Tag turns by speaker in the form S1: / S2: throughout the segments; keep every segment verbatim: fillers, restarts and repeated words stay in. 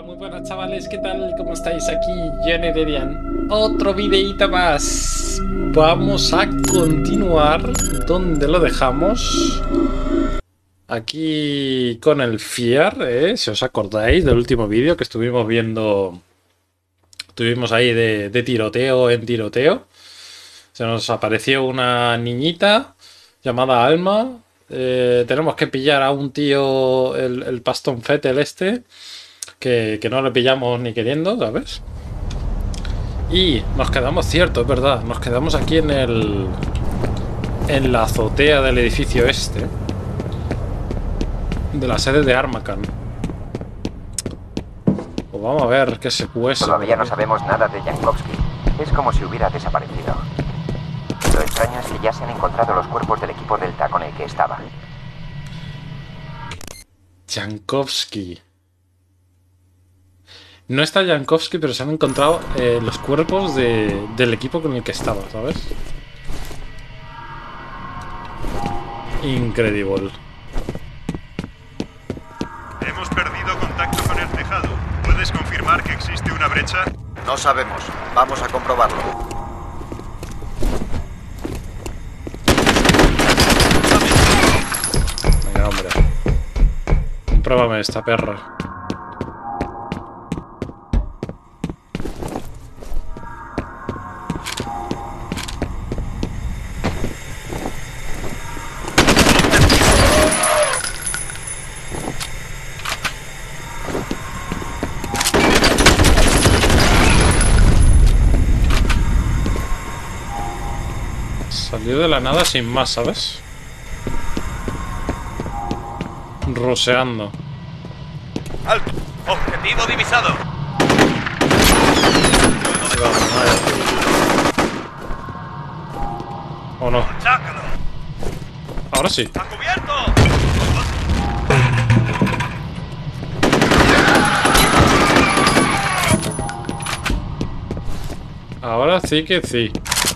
S1: Hola, muy buenas chavales, ¿qué tal? ¿Cómo estáis? Aquí Johnny Dedian. Otro videíto más. Vamos a continuar donde lo dejamos. Aquí con el Fear, ¿eh? Si os acordáis del último vídeo que estuvimos viendo. Estuvimos ahí de, de tiroteo en tiroteo. Se nos apareció una niñita llamada Alma. Eh, tenemos que pillar a un tío, el, el Paston Fettel este. Que, que no le pillamos ni queriendo, ¿sabes? Y nos quedamos, cierto, es verdad, nos quedamos aquí en el... en la azotea del edificio este. De la sede de Armacan. Pues vamos a ver qué se cuece.
S2: Todavía no sabemos nada de Jankowski. Es como si hubiera desaparecido. Lo extraño es que ya se han encontrado los cuerpos del equipo Delta con el que estaba.
S1: Jankowski. No está Jankowski, pero se han encontrado eh, los cuerpos de, del equipo con el que estaba, ¿sabes? Increíble.
S3: Hemos perdido contacto con el tejado. ¿Puedes confirmar que existe una brecha?
S4: No sabemos. Vamos a comprobarlo.
S1: Venga, hombre. Compruébame esta perra. Salió de la nada sin más, ¿sabes? Roseando.
S3: ¡Alto! ¡Objetivo divisado!
S1: ¿O no?
S3: ¡Chácalo!
S1: Ahora sí.
S3: ¡A cubierto!
S1: Ahora sí que sí.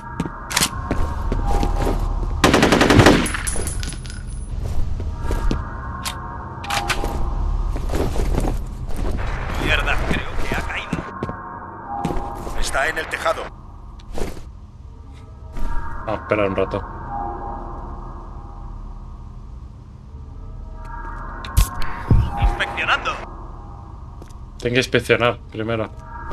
S3: Mierda, creo que ha caído.
S4: Está en el tejado.
S1: Ah, espera un rato.
S3: Inspeccionando.
S1: Tengo que inspeccionar primero.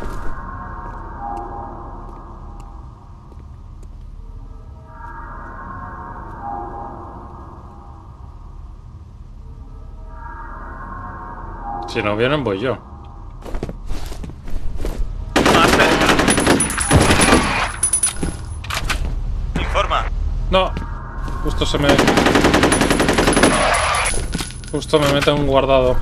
S1: Si no vienen, voy yo.
S3: Más cerca. Informa.
S1: No. Justo se me... Justo me mete un guardado.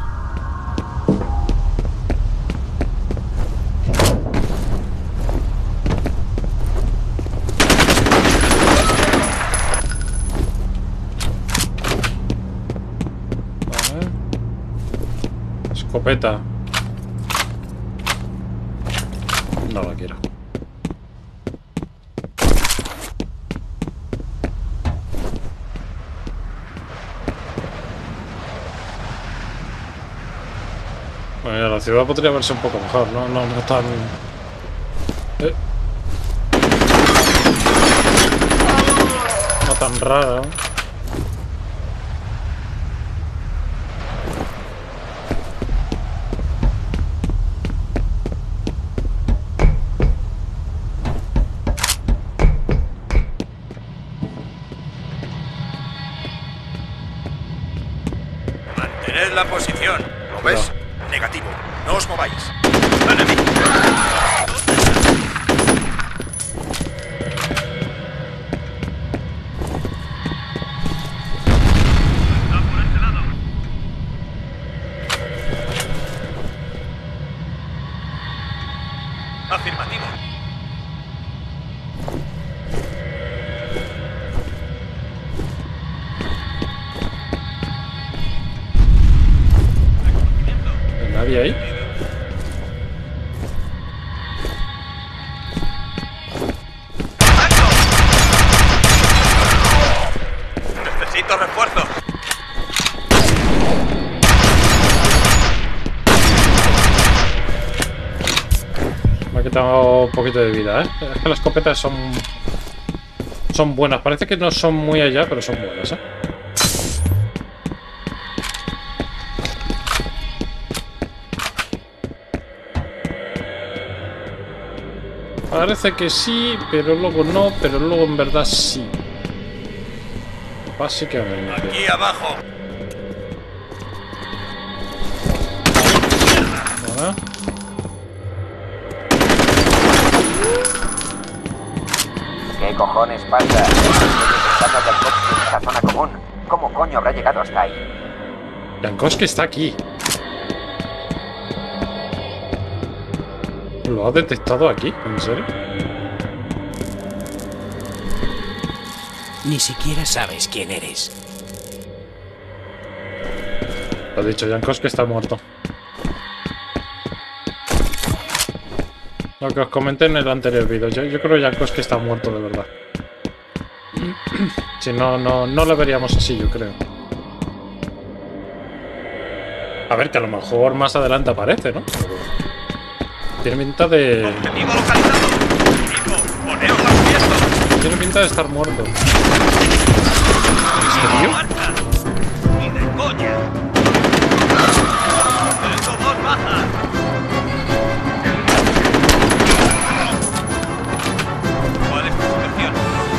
S1: Vale. Escopeta. No la quiero. Bueno, ya, la ciudad podría verse un poco mejor, ¿no? No, no tan... Eh. No tan rara, ¿no?
S4: Mantened la posición. ¿Lo ves? Negativo. No os mováis.
S3: Enemigo. Está por este lado. Afirmativo.
S1: ¿Hay nadie ahí?
S3: Necesito refuerzos.
S1: quitado un poquito de vida, ¿eh? Es que las escopetas son... Son buenas. Parece que no son muy allá, pero son buenas, ¿eh? Parece que sí, pero luego no, pero luego en verdad sí. Básicamente.
S4: Aquí abajo.
S1: ¿Vale?
S2: ¿Qué cojones pasa? Estoy intentando que el Jankowski en esta zona común. ¿Cómo coño habrá llegado hasta ahí?
S1: Jankowski está aquí. ¿Lo ha detectado aquí? ¿En serio?
S5: Ni siquiera sabes quién eres.
S1: Lo ha dicho, Jankowski está muerto. Lo que os comenté en el anterior vídeo. Yo, yo creo que Jankowski está muerto de verdad. Si no, no, no lo veríamos así, yo creo. A ver, que a lo mejor más adelante aparece, ¿no? Tiene pinta de...
S4: Objetivo localizado. Equipo, poneos manifiesto.
S1: Tiene pinta de estar muerto. ¿En serio?
S4: Marcha. Ni de coña. Tengo dos bajas. ¿Cuál es tu situación?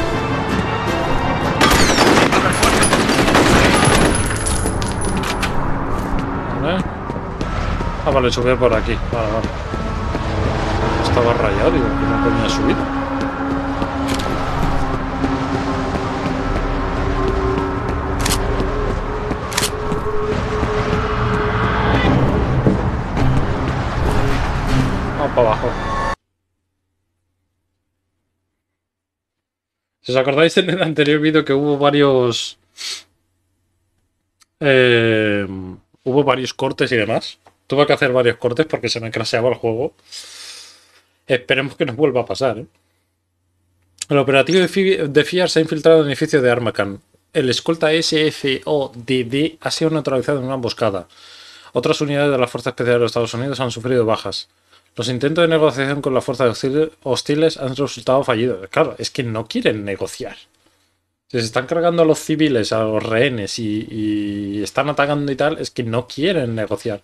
S1: ¿Vale? Ah, vale, subió por aquí. Vale, vale. Estaba rayado, digo, que no ponía subir. Vamos para abajo. Si os acordáis en el anterior vídeo que hubo varios... Eh, hubo varios cortes y demás. Tuve que hacer varios cortes porque se me craseaba el juego. Esperemos que no vuelva a pasar, ¿eh? El operativo de, Fi de F I A R se ha infiltrado en el edificio de Armacan. El escolta S F O D D ha sido neutralizado en una emboscada. Otras unidades de la Fuerza Especial de los Estados Unidos han sufrido bajas. Los intentos de negociación con las fuerzas hostiles han resultado fallidos. Claro, es que no quieren negociar. Si se están cargando a los civiles, a los rehenes y, y están atacando y tal, es que no quieren negociar.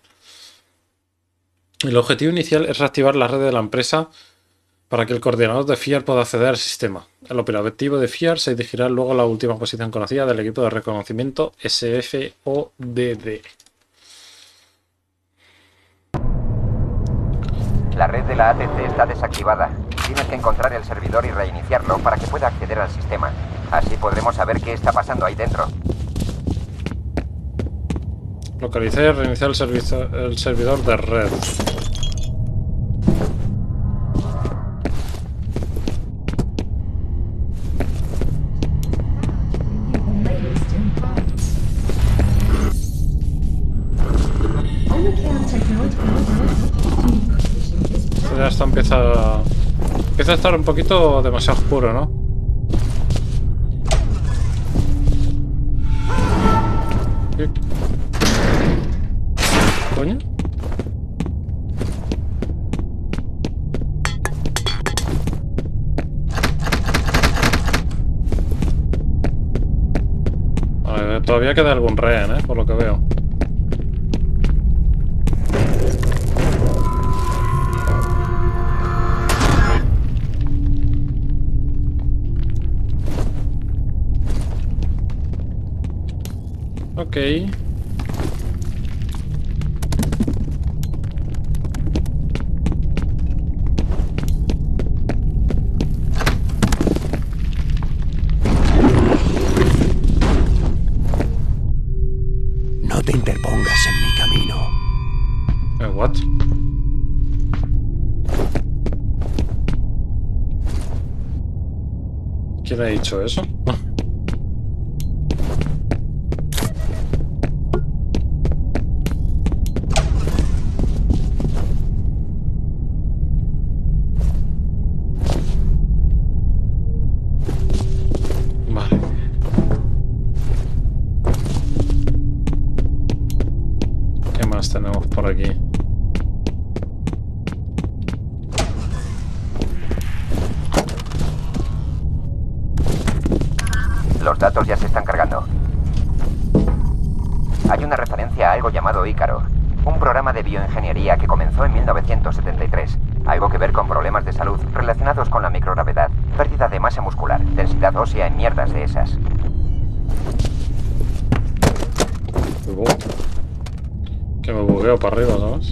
S1: El objetivo inicial es reactivar la red de la empresa para que el coordinador de F I A R pueda acceder al sistema. El operativo de F I A R se dirigirá luego a la última posición conocida del equipo de reconocimiento S F O D D.
S2: La red de la A T C está desactivada. Tienes que encontrar el servidor y reiniciarlo para que pueda acceder al sistema. Así podremos saber qué está pasando ahí dentro.
S1: Localicé y reiniciar el, el servidor de red. Ya está, empieza, empieza a estar un poquito demasiado oscuro, ¿no? ¿Qué coño? Vale, todavía queda algún rehén, ¿eh? Por lo que veo. Ok.
S5: No te interpongas en mi camino.
S1: Eh, what? ¿Quién ha dicho eso? Tenemos por aquí.
S2: Los datos ya se están cargando. Hay una referencia a algo llamado Ícaro, un programa de bioingeniería que comenzó en mil novecientos setenta y tres. Algo que ver con problemas de salud relacionados con la microgravedad, pérdida de masa muscular, densidad ósea en mierdas de esas.
S1: Que me bugueo para arriba, ¿sabes?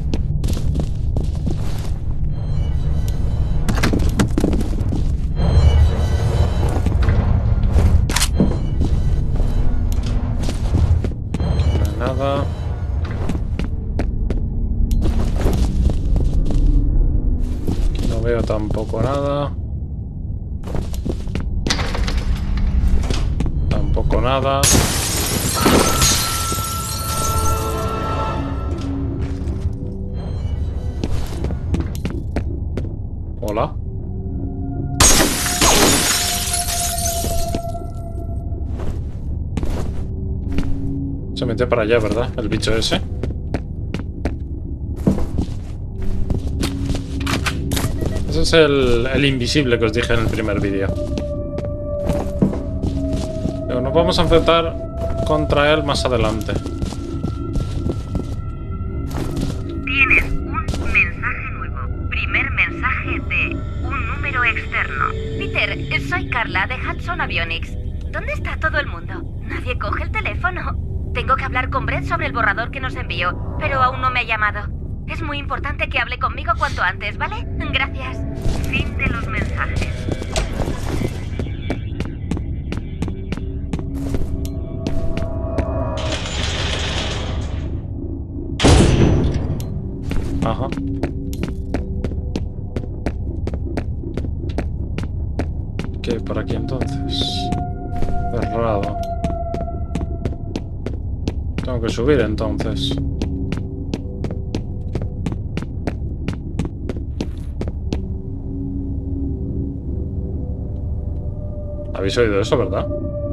S1: No hay nada. Aquí no veo tampoco nada. Tampoco nada. Hola. Se mete para allá, ¿verdad? El bicho ese. Ese es el, el invisible que os dije en el primer vídeo. Pero nos vamos a enfrentar contra él más adelante.
S6: Tienes un mensaje nuevo. Primer mensaje de un número externo. Peter, soy Carla de Hudson Avionics. ¿Dónde está todo el mundo? Nadie coge el teléfono. Tengo que hablar con Brett sobre el borrador que nos envió, pero aún no me ha llamado. Es muy importante que hable conmigo cuanto antes, ¿vale? Gracias. Fin de los mensajes.
S1: Ajá. ¿Qué hay por aquí entonces? Cerrado. Tengo que subir entonces. ¿Habéis oído eso, verdad?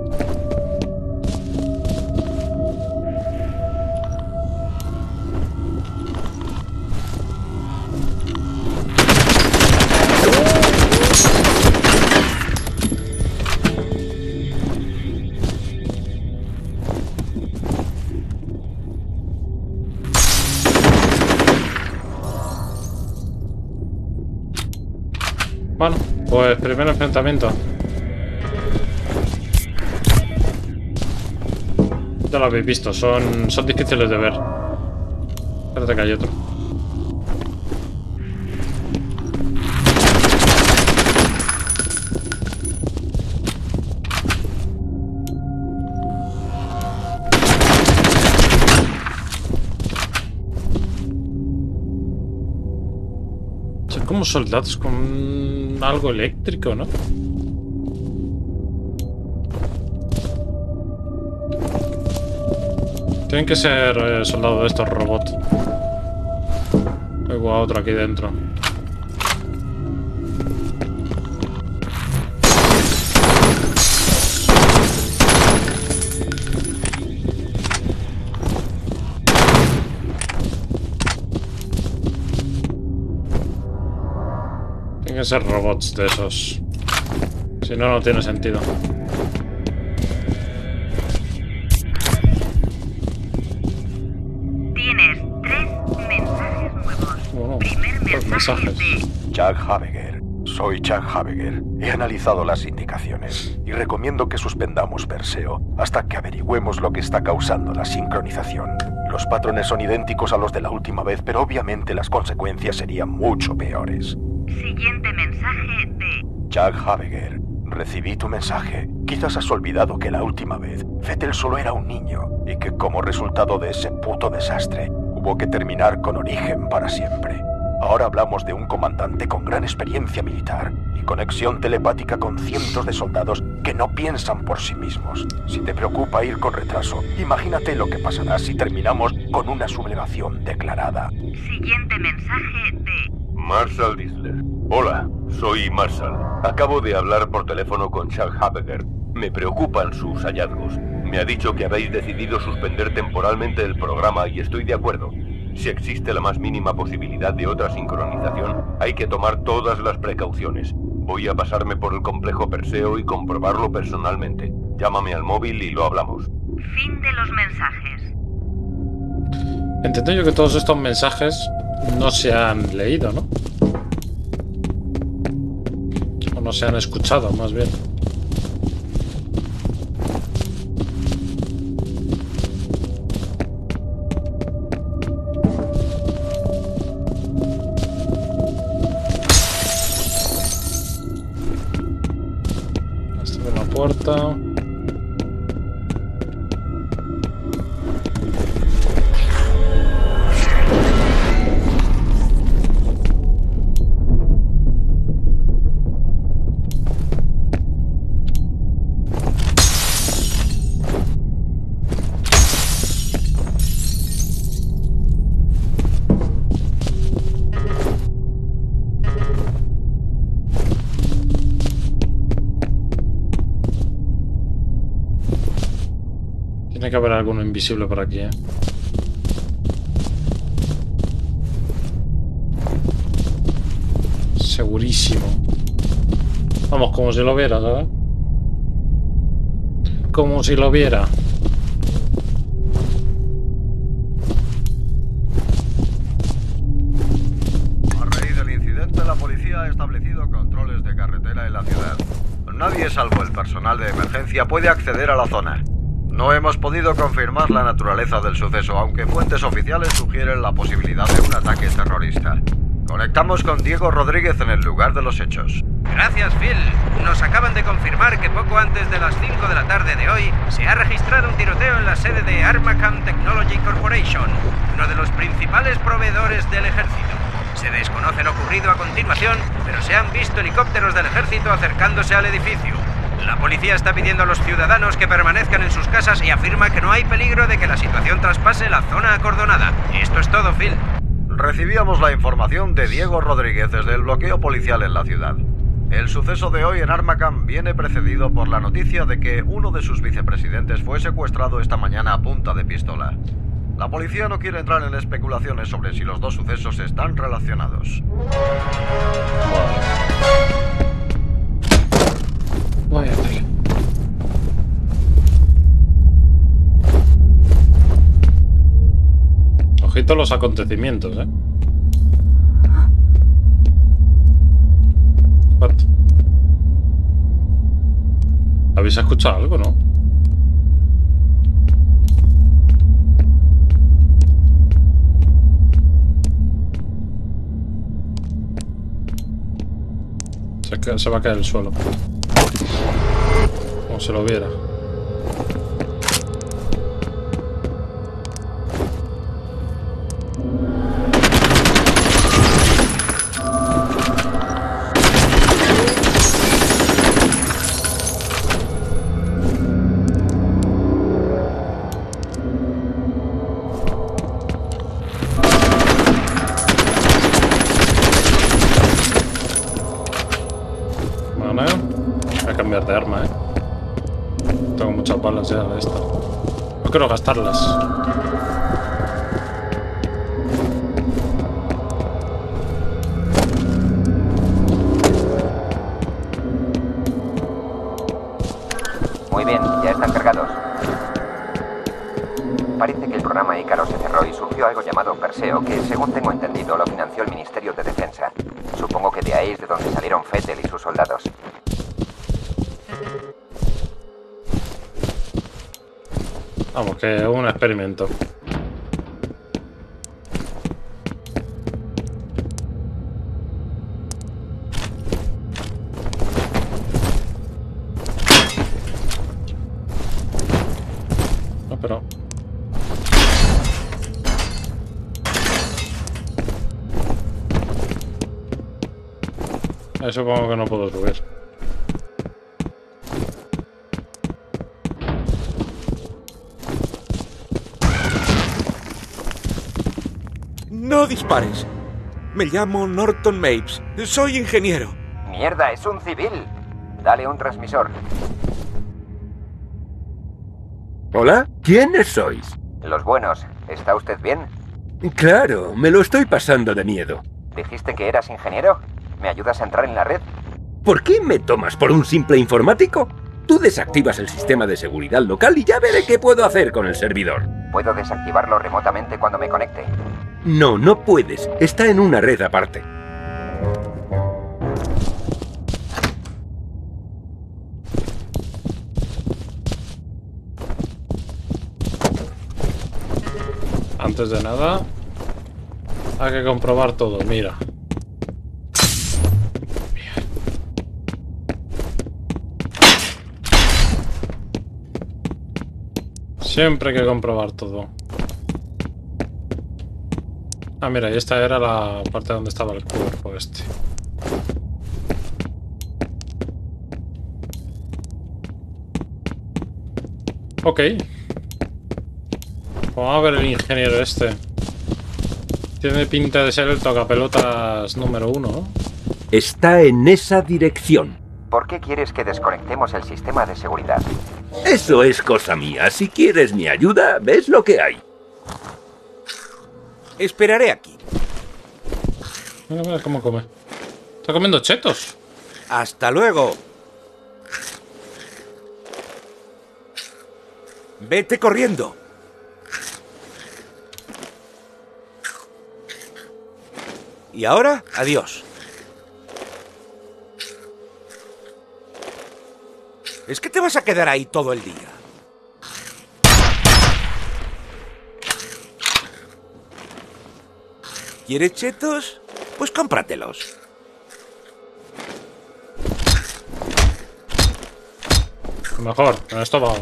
S1: Bueno, pues primer enfrentamiento. Ya lo habéis visto, son, son difíciles de ver. Espérate que hay otro. Son como soldados con algo eléctrico, ¿no? Tienen que ser eh, soldados de estos robots. Oigo a otro aquí dentro. Tienen que ser robots de esos. Si no, no tiene sentido. Mensajes.
S7: Chuck Habeger. Soy Chuck Habeger. He analizado las indicaciones y recomiendo que suspendamos Perseo hasta que averigüemos lo que está causando la sincronización. Los patrones son idénticos a los de la última vez, pero obviamente las consecuencias serían mucho peores.
S6: Siguiente mensaje de...
S7: Chuck Habeger. Recibí tu mensaje. Quizás has olvidado que la última vez Vettel solo era un niño y que como resultado de ese puto desastre hubo que terminar con Origen para siempre. Ahora hablamos de un comandante con gran experiencia militar y conexión telepática con cientos de soldados que no piensan por sí mismos. Si te preocupa ir con retraso, imagínate lo que pasará si terminamos con una sublevación declarada.
S6: Siguiente mensaje de...
S8: Marshall Disler. Hola, soy Marshall. Acabo de hablar por teléfono con Chuck Habeger. Me preocupan sus hallazgos. Me ha dicho que habéis decidido suspender temporalmente el programa y estoy de acuerdo. Si existe la más mínima posibilidad de otra sincronización, hay que tomar todas las precauciones. Voy a pasarme por el complejo Perseo y comprobarlo personalmente. Llámame al móvil y lo hablamos.
S6: Fin de los mensajes.
S1: Entiendo yo que todos estos mensajes no se han leído, ¿no? O no se han escuchado, más bien. Esta es la puerta. Tiene que haber alguno invisible por aquí, ¿eh? Segurísimo. Vamos, como si lo viera, ¿sabes? Como si lo viera.
S9: A raíz del incidente, la policía ha establecido controles de carretera en la ciudad. Nadie, salvo el personal de emergencia, puede acceder a la zona. No hemos podido confirmar la naturaleza del suceso, aunque fuentes oficiales sugieren la posibilidad de un ataque terrorista. Conectamos con Diego Rodríguez en el lugar de los hechos.
S10: Gracias, Phil. Nos acaban de confirmar que poco antes de las cinco de la tarde de hoy se ha registrado un tiroteo en la sede de Armacam Technology Corporation, uno de los principales proveedores del ejército. Se desconoce lo ocurrido a continuación, pero se han visto helicópteros del ejército acercándose al edificio. La policía está pidiendo a los ciudadanos que permanezcan en sus casas y afirma que no hay peligro de que la situación traspase la zona acordonada. Esto es todo, Phil.
S9: Recibíamos la información de Diego Rodríguez desde el bloqueo policial en la ciudad. El suceso de hoy en Armacam viene precedido por la noticia de que uno de sus vicepresidentes fue secuestrado esta mañana a punta de pistola. La policía no quiere entrar en especulaciones sobre si los dos sucesos están relacionados.
S1: Vaya tela. Ojito los acontecimientos, ¿eh? What? ¿Habéis escuchado algo, no? Se, ca- se va a caer el suelo. Como se lo viera. Vale. Voy a cambiar de arma, eh. Tengo muchas balas ya de esta. No quiero gastarlas.
S2: Muy bien, ya están cargados. Parece que el programa Ícaro se cerró y surgió algo llamado Perseo, que, según tengo entendido, lo financió el Ministerio de Defensa. Supongo que de ahí es de donde salieron Fettel y sus soldados.
S1: Vamos, que es un experimento. No, pero... Ahí supongo que no puedo subir.
S5: No dispares. Me llamo Norton Mapes. Soy ingeniero.
S2: ¡Mierda, es un civil! Dale un transmisor.
S11: ¿Hola? ¿Quiénes sois?
S2: Los buenos. ¿Está usted bien?
S11: Claro, me lo estoy pasando de miedo.
S2: ¿Dijiste que eras ingeniero? ¿Me ayudas a entrar en la red?
S11: ¿Por qué me tomas por un simple informático? Tú desactivas el sistema de seguridad local y ya veré qué puedo hacer con el servidor.
S2: ¿Puedo desactivarlo remotamente cuando me conecte?
S11: No, no puedes. Está en una red aparte.
S1: Antes de nada, hay que comprobar todo, mira. Siempre hay que comprobar todo. Ah, mira, y esta era la parte donde estaba el cuerpo este. Ok. Vamos a ver el ingeniero este. Tiene pinta de ser el tocapelotas número uno, ¿no?
S11: Está en esa dirección.
S2: ¿Por qué quieres que desconectemos el sistema de seguridad?
S11: Eso es cosa mía. Si quieres mi ayuda, ves lo que hay.
S12: Esperaré aquí.
S1: Mira, mira cómo come. Está comiendo chetos.
S12: Hasta luego. Vete corriendo. Y ahora, adiós. ¿Es que te vas a quedar ahí todo el día? ¿Quieres chetos? Pues cómpratelos.
S1: Mejor, en esto va.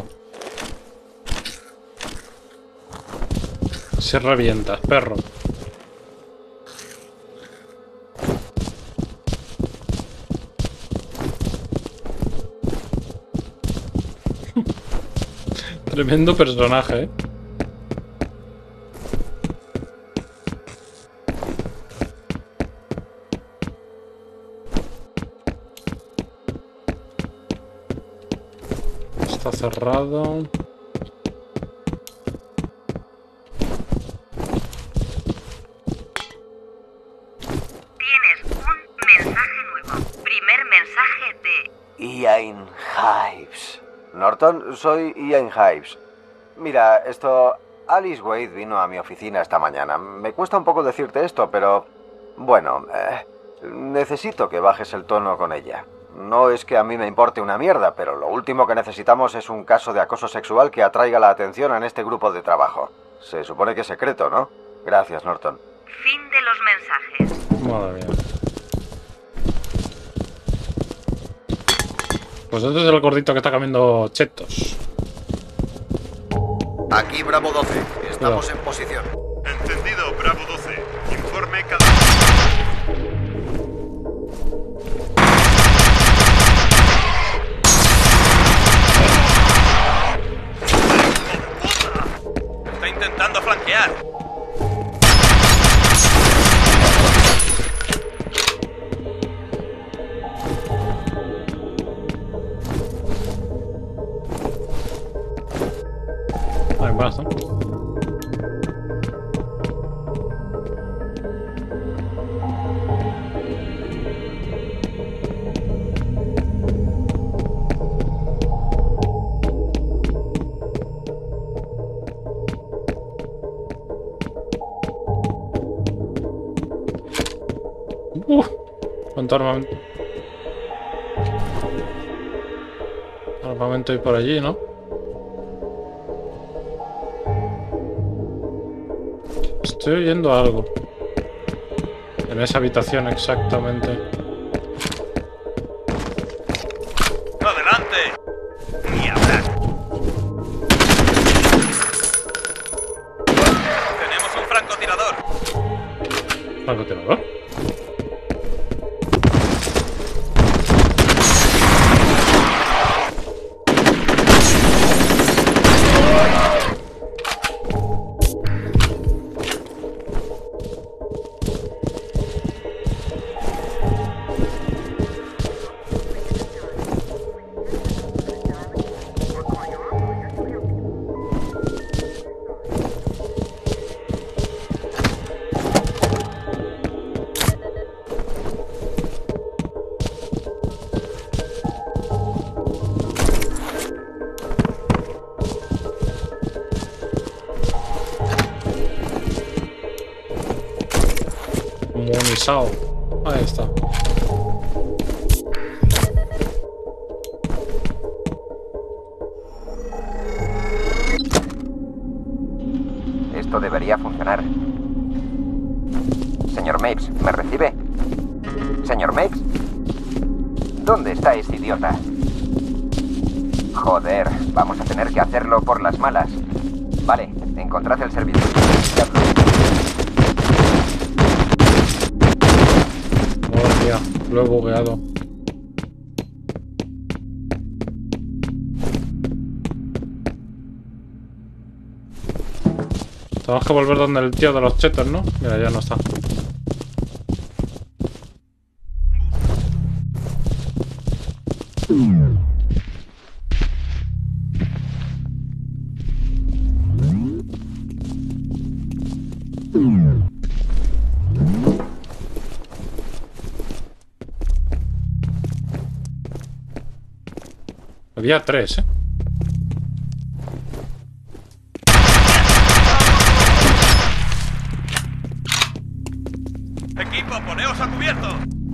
S1: Se revienta, perro. Tremendo personaje, ¿eh? Está cerrado.
S6: Tienes un mensaje nuevo. Primer mensaje de...
S9: Ian Hives. Norton, soy Ian Hives. Mira, esto... Alice Wade vino a mi oficina esta mañana. Me cuesta un poco decirte esto, pero... Bueno, eh, necesito que bajes el tono con ella. No es que a mí me importe una mierda, pero lo último que necesitamos es un caso de acoso sexual que atraiga la atención en este grupo de trabajo. Se supone que es secreto, ¿no? Gracias, Norton.
S6: Fin de los mensajes.
S1: Madre mía. Pues este es el gordito que está comiendo chetos.
S9: Aquí Bravo doce. Estamos en posición.
S3: Entendido, Bravo doce. Informe cada...
S4: Está intentando flanquear.
S1: Hay más, ¿no? Uh, cuánto armamento. Armamento hay por allí, ¿no? Estoy oyendo algo. En esa habitación exactamente.
S4: ¡Adelante! ¡Ni hablar! Tenemos un francotirador.
S1: ¿Francotirador? comunizado. Ahí está.
S2: Esto debería funcionar. Señor Mapes, ¿me recibe? Señor Mapes. ¿Dónde está ese idiota? Joder, vamos a tener que hacerlo por las malas. Vale, encontrad el servicio.
S1: Madre mía, lo he bugueado. Tenemos que volver donde el tío de los chetos, ¿no? Mira, ya no está. Había tres, ¿eh?
S4: Equipo, poneos a cubierto.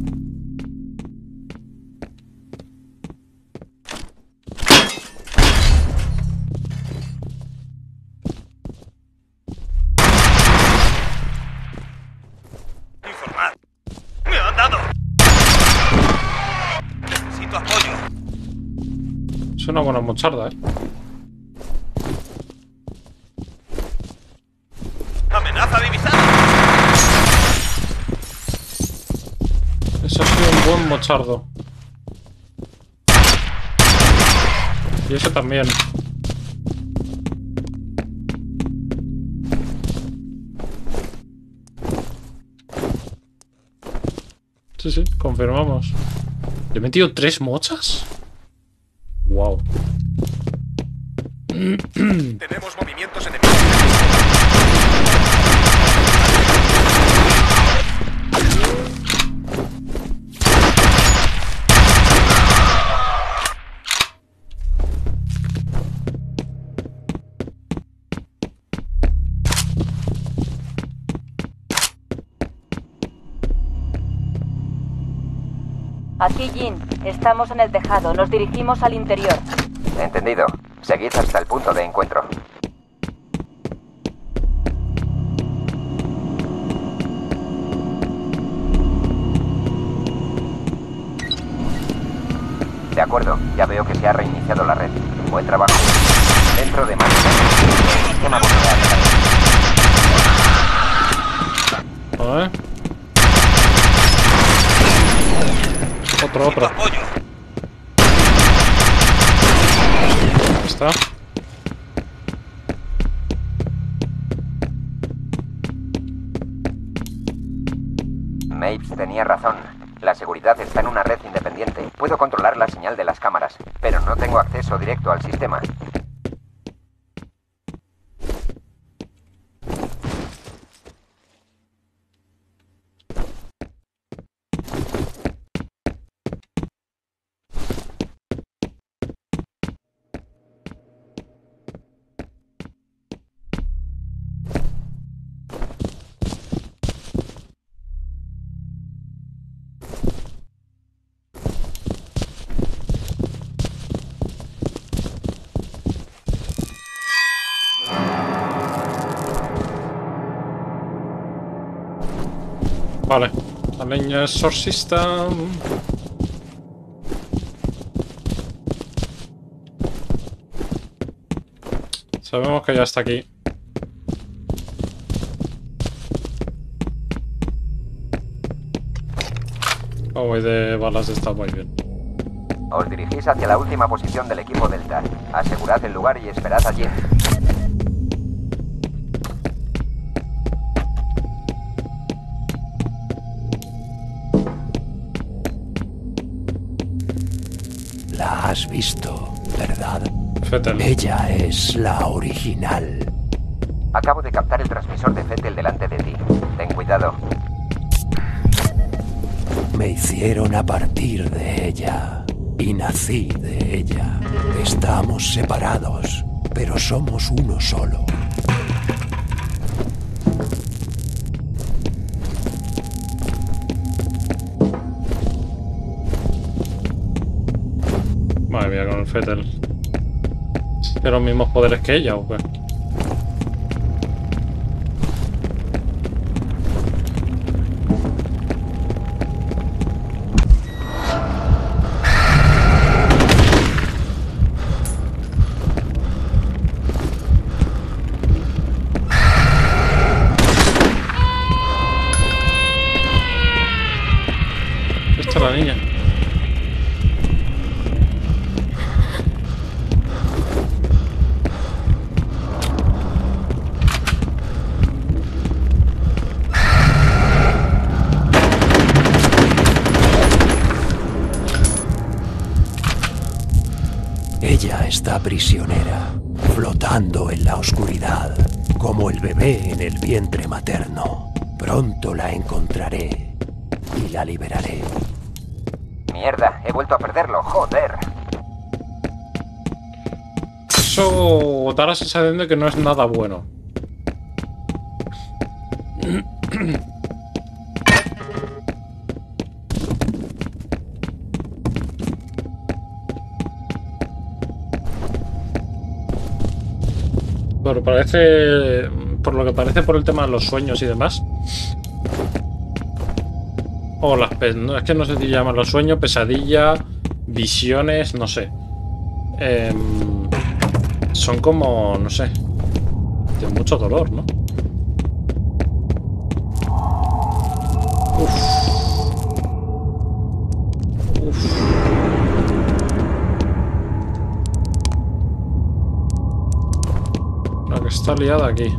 S4: Informad. Me han dado. Necesito apoyo.
S1: Es una buena mocharda, ¿eh?
S4: Amenaza divisada.
S1: Eso ha sido un buen mochardo. Y ese también. Sí, sí, confirmamos. ¿Le he metido tres mochas? Wow.
S4: Tenemos movimientos enemigos.
S6: Aquí, Jin. Estamos en el tejado. Nos dirigimos al interior.
S2: Entendido. Seguid hasta el punto de encuentro. De acuerdo. Ya veo que se ha reiniciado la red. Buen trabajo. Dentro de más. El sistema
S1: A ver. Otro, otro. Ahí está.
S2: Mapes tenía razón. La seguridad está en una red independiente. Puedo controlar la señal de las cámaras, pero no tengo acceso directo al sistema.
S1: Vale, la leña exorcista. Sabemos que ya está aquí. Oh, voy de balas, está muy bien.
S2: Os dirigís hacia la última posición del equipo Delta. Asegurad el lugar y esperad allí.
S5: La has visto, ¿verdad?
S1: Fettel.
S5: Ella es la original.
S2: Acabo de captar el transmisor de Fettel delante de ti. Ten cuidado.
S5: Me hicieron a partir de ella. Y nací de ella. Estamos separados, pero somos uno solo.
S1: mía, con el Fettel. ¿Tiene los mismos poderes que ella o qué? Esta es la niña.
S5: Ella está prisionera, flotando en la oscuridad, como el bebé en el vientre materno. Pronto la encontraré y la liberaré.
S2: Mierda, he vuelto a perderlo, joder.
S1: Eso da la sensación de que no es nada bueno. Pero parece, por lo que parece, por el tema de los sueños y demás. O las pe no, es que no sé si llaman los sueños, pesadilla, visiones, no sé. Eh, son como, no sé, de mucho dolor, ¿no? Uf. Uf. La que está liada aquí.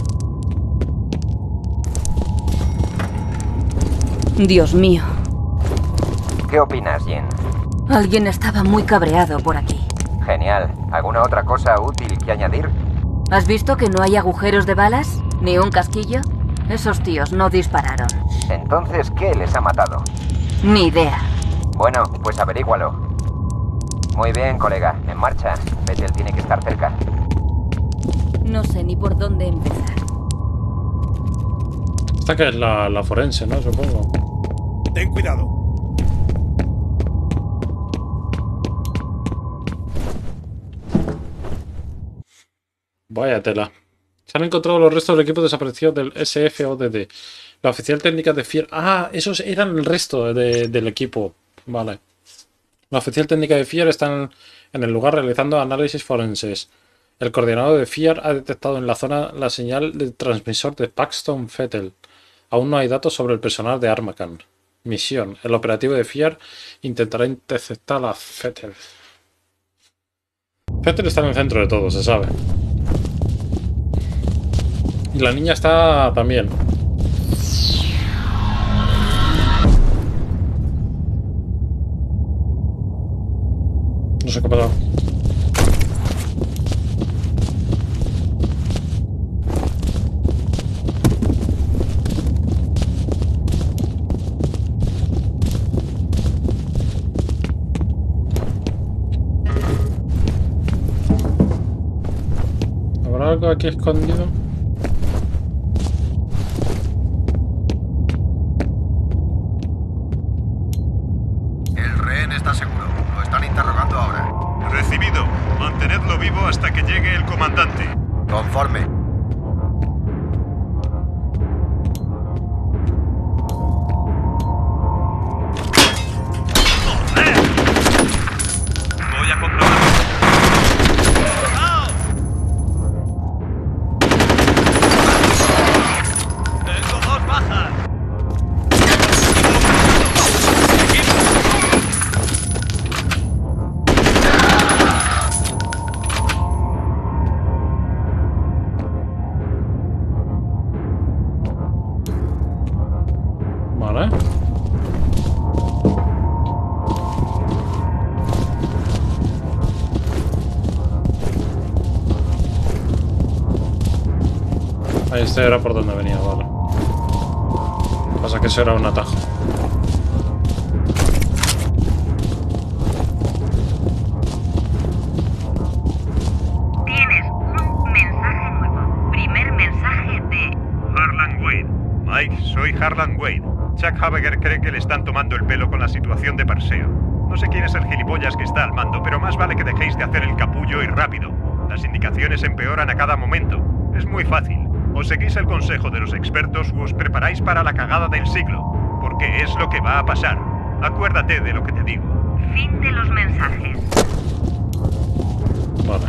S6: Dios mío.
S2: ¿Qué opinas, Jen?
S6: Alguien estaba muy cabreado por aquí.
S2: Genial. ¿Alguna otra cosa útil que añadir?
S6: ¿Has visto que no hay agujeros de balas? ¿Ni un casquillo? Esos tíos no dispararon.
S2: Entonces, ¿qué les ha matado?
S6: Ni idea.
S2: Bueno, pues averígualo. Muy bien, colega. En marcha. Vettel tiene que estar cerca.
S6: No sé ni por dónde empezar.
S1: Esta que es la, la forense, ¿no? Supongo.
S12: Ten cuidado.
S1: Vaya tela. Se han encontrado los restos del equipo desaparecido del S F O D D. La oficial técnica de F I A R... Ah, esos eran el resto de, del equipo. Vale. La oficial técnica de F I A R está en, en el lugar realizando análisis forenses. El coordinador de F I A R ha detectado en la zona la señal del transmisor de Paxton Fettel. Aún no hay datos sobre el personal de Armacan. Misión. El operativo de F I A R intentará interceptar a Fettel. Fettel está en el centro de todo, se sabe. Y la niña está también. No sé qué ha pasado. ¿Habrá algo aquí escondido?
S9: El rehén está seguro. Lo están interrogando ahora.
S3: Recibido. Mantenedlo vivo hasta que llegue el comandante.
S9: Conforme.
S3: Voy a comprobar. Tengo dos bajas.
S1: Vale. Ahí este era por donde venía, vale. Pasa que eso era un atajo.
S6: Tienes un mensaje nuevo. Primer mensaje de...
S3: Harlan Wade. Mike, soy Harlan Wade. Chuck Habeger cree que le están tomando el pelo con la situación de Perseo. No sé quién es el gilipollas que está al mando, pero más vale que dejéis de hacer el capullo y rápido. Las indicaciones empeoran a cada momento. Es muy fácil. O seguís el consejo de los expertos o os preparáis para la cagada del siglo. Porque es lo que va a pasar. Acuérdate de lo que te digo.
S6: Fin de los mensajes.
S1: Vale.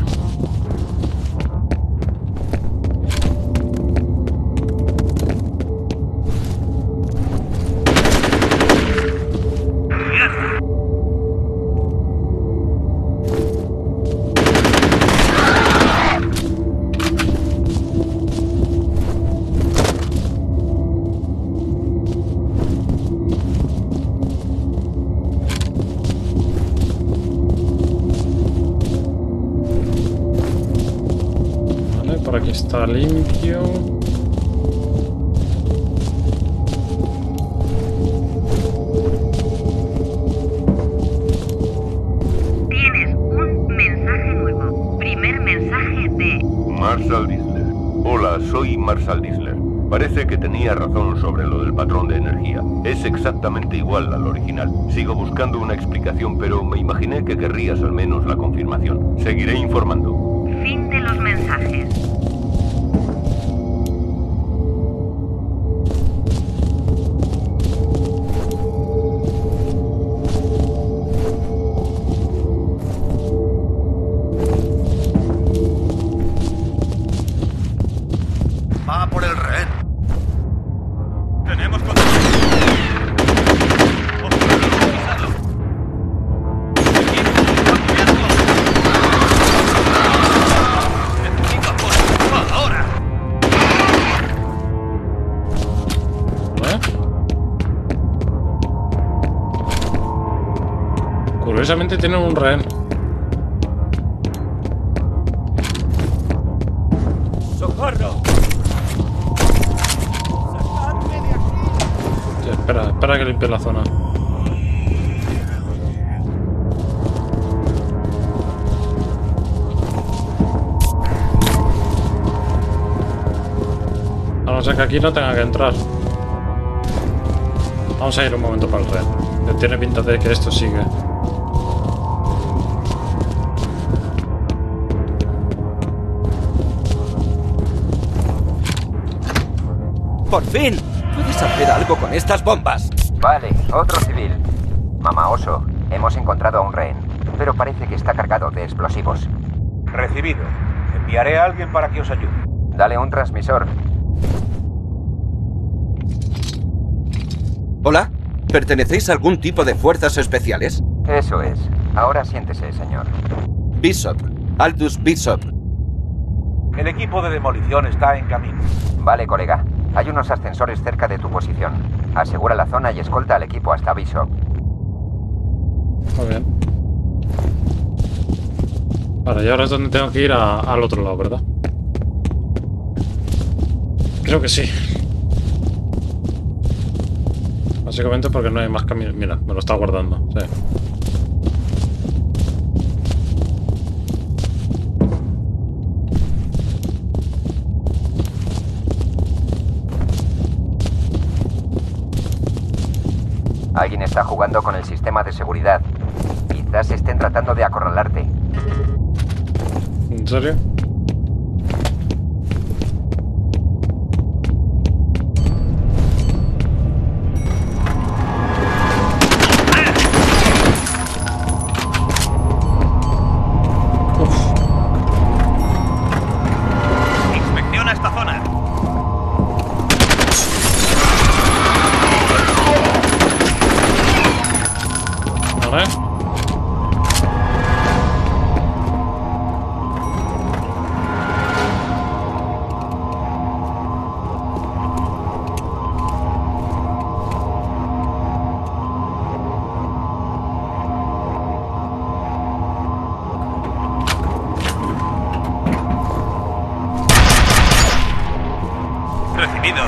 S1: Por aquí está limpio.
S6: Tienes un mensaje nuevo. Primer mensaje de...
S8: Marshall Disler. Hola, soy Marshall Disler. Parece que tenía razón sobre lo del patrón de energía. Es exactamente igual al original. Sigo buscando una explicación, pero me imaginé que querrías al menos la confirmación. Seguiré informando.
S6: Fin de los mensajes.
S4: Va por el rehén. Tenemos control. Ahora.
S1: ¿Eh? Curiosamente tienen un rehén.
S12: ¡Socorro!
S1: Espera, espera que limpie la zona. A no ser que aquí no tenga que entrar. Vamos a ir un momento para el rehén. Que tiene pinta de que esto sigue.
S12: ¡Por fin! ¿Puedes hacer algo con estas bombas?
S2: Vale, otro civil. Mamá Oso, hemos encontrado a un rehén, pero parece que está cargado de explosivos.
S13: Recibido. Enviaré a alguien para que os ayude.
S2: Dale un transmisor.
S12: ¿Hola? ¿Pertenecéis a algún tipo de fuerzas especiales?
S2: Eso es. Ahora siéntese, señor.
S12: Bishop. Aldous Bishop.
S13: El equipo de demolición está en camino.
S2: Vale, colega. Hay unos ascensores cerca de tu posición. Asegura la zona y escolta al equipo hasta Bishop.
S1: Muy bien. Vale, y ahora es donde tengo que ir a, al otro lado, ¿verdad? Creo que sí. Básicamente porque no hay más camino. Mira, me lo está guardando. Sí.
S2: Alguien está jugando con el sistema de seguridad. Quizás estén tratando de acorralarte.
S1: ¿En serio?
S4: Inspecciona esta zona.
S1: Vale.
S4: Recibido.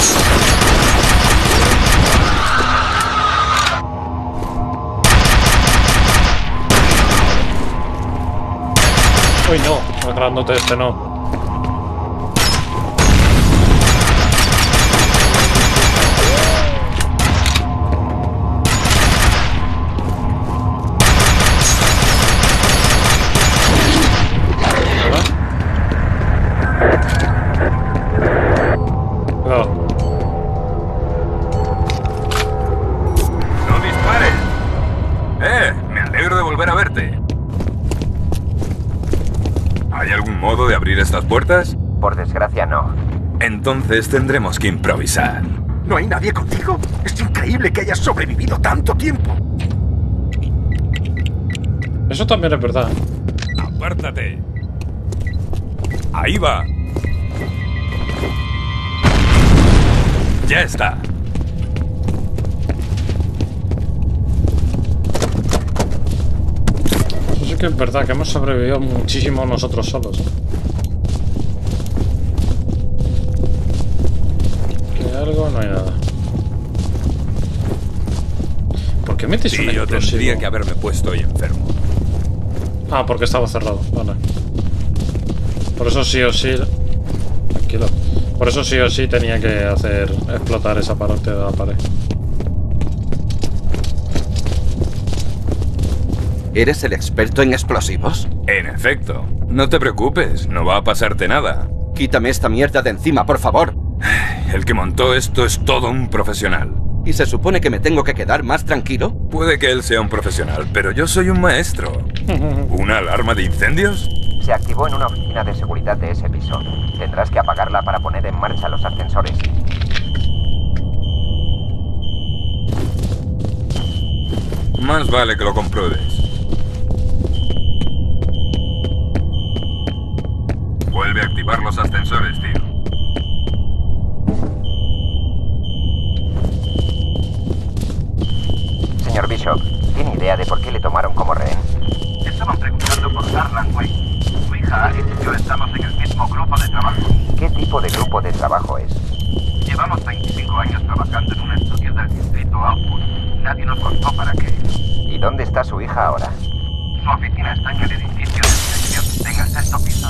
S1: Uy, no, el grandote este no.
S14: modo de abrir estas puertas?
S2: Por desgracia, no.
S14: Entonces tendremos que improvisar.
S7: ¿No hay nadie contigo? Es increíble que hayas sobrevivido tanto tiempo.
S1: Eso también es verdad.
S14: ¡Apártate! ¡Ahí va! ¡Ya está!
S1: Eso sí que es verdad, que hemos sobrevivido muchísimo nosotros solos. ¿Qué algo? No hay nada. ¿Por qué metes
S14: sí,
S1: un
S14: yo
S1: explosivo?
S14: tendría que haberme puesto hoy enfermo.
S1: Ah, porque estaba cerrado, vale. Por eso sí o sí... Tranquilo. Por eso sí o sí tenía que hacer explotar esa parte de la pared.
S12: ¿Eres el experto en explosivos?
S14: En efecto. No te preocupes, no va a pasarte nada.
S12: Quítame esta mierda de encima, por favor.
S14: El que montó esto es todo un profesional.
S12: ¿Y se supone que me tengo que quedar más tranquilo?
S14: Puede que él sea un profesional, pero yo soy un maestro. ¿Una alarma de incendios?
S2: Se activó en una oficina de seguridad de ese piso. Tendrás que apagarla para poner en marcha los ascensores.
S14: Más vale que lo compruebes. Vuelve a activar los ascensores, tío.
S2: Señor Bishop, ¿tiene idea de por qué le tomaron como rehén?
S4: Estaban preguntando por Garland Wayne. Su hija Alice y yo estamos en el mismo grupo de trabajo.
S2: ¿Qué tipo de grupo de trabajo es?
S4: Llevamos veinticinco años trabajando en un estudio del distrito Outwood. Nadie nos contó para qué.
S2: ¿Y dónde está su hija ahora?
S4: Su oficina está en el edificio de servicios, en el sexto piso.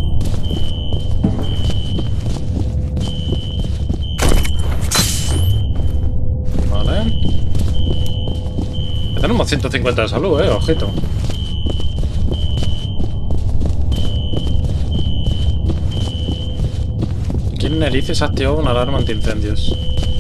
S1: Vale. Tenemos ciento cincuenta de salud, eh, ojito. ¿Quién narices activó una alarma antiincendios?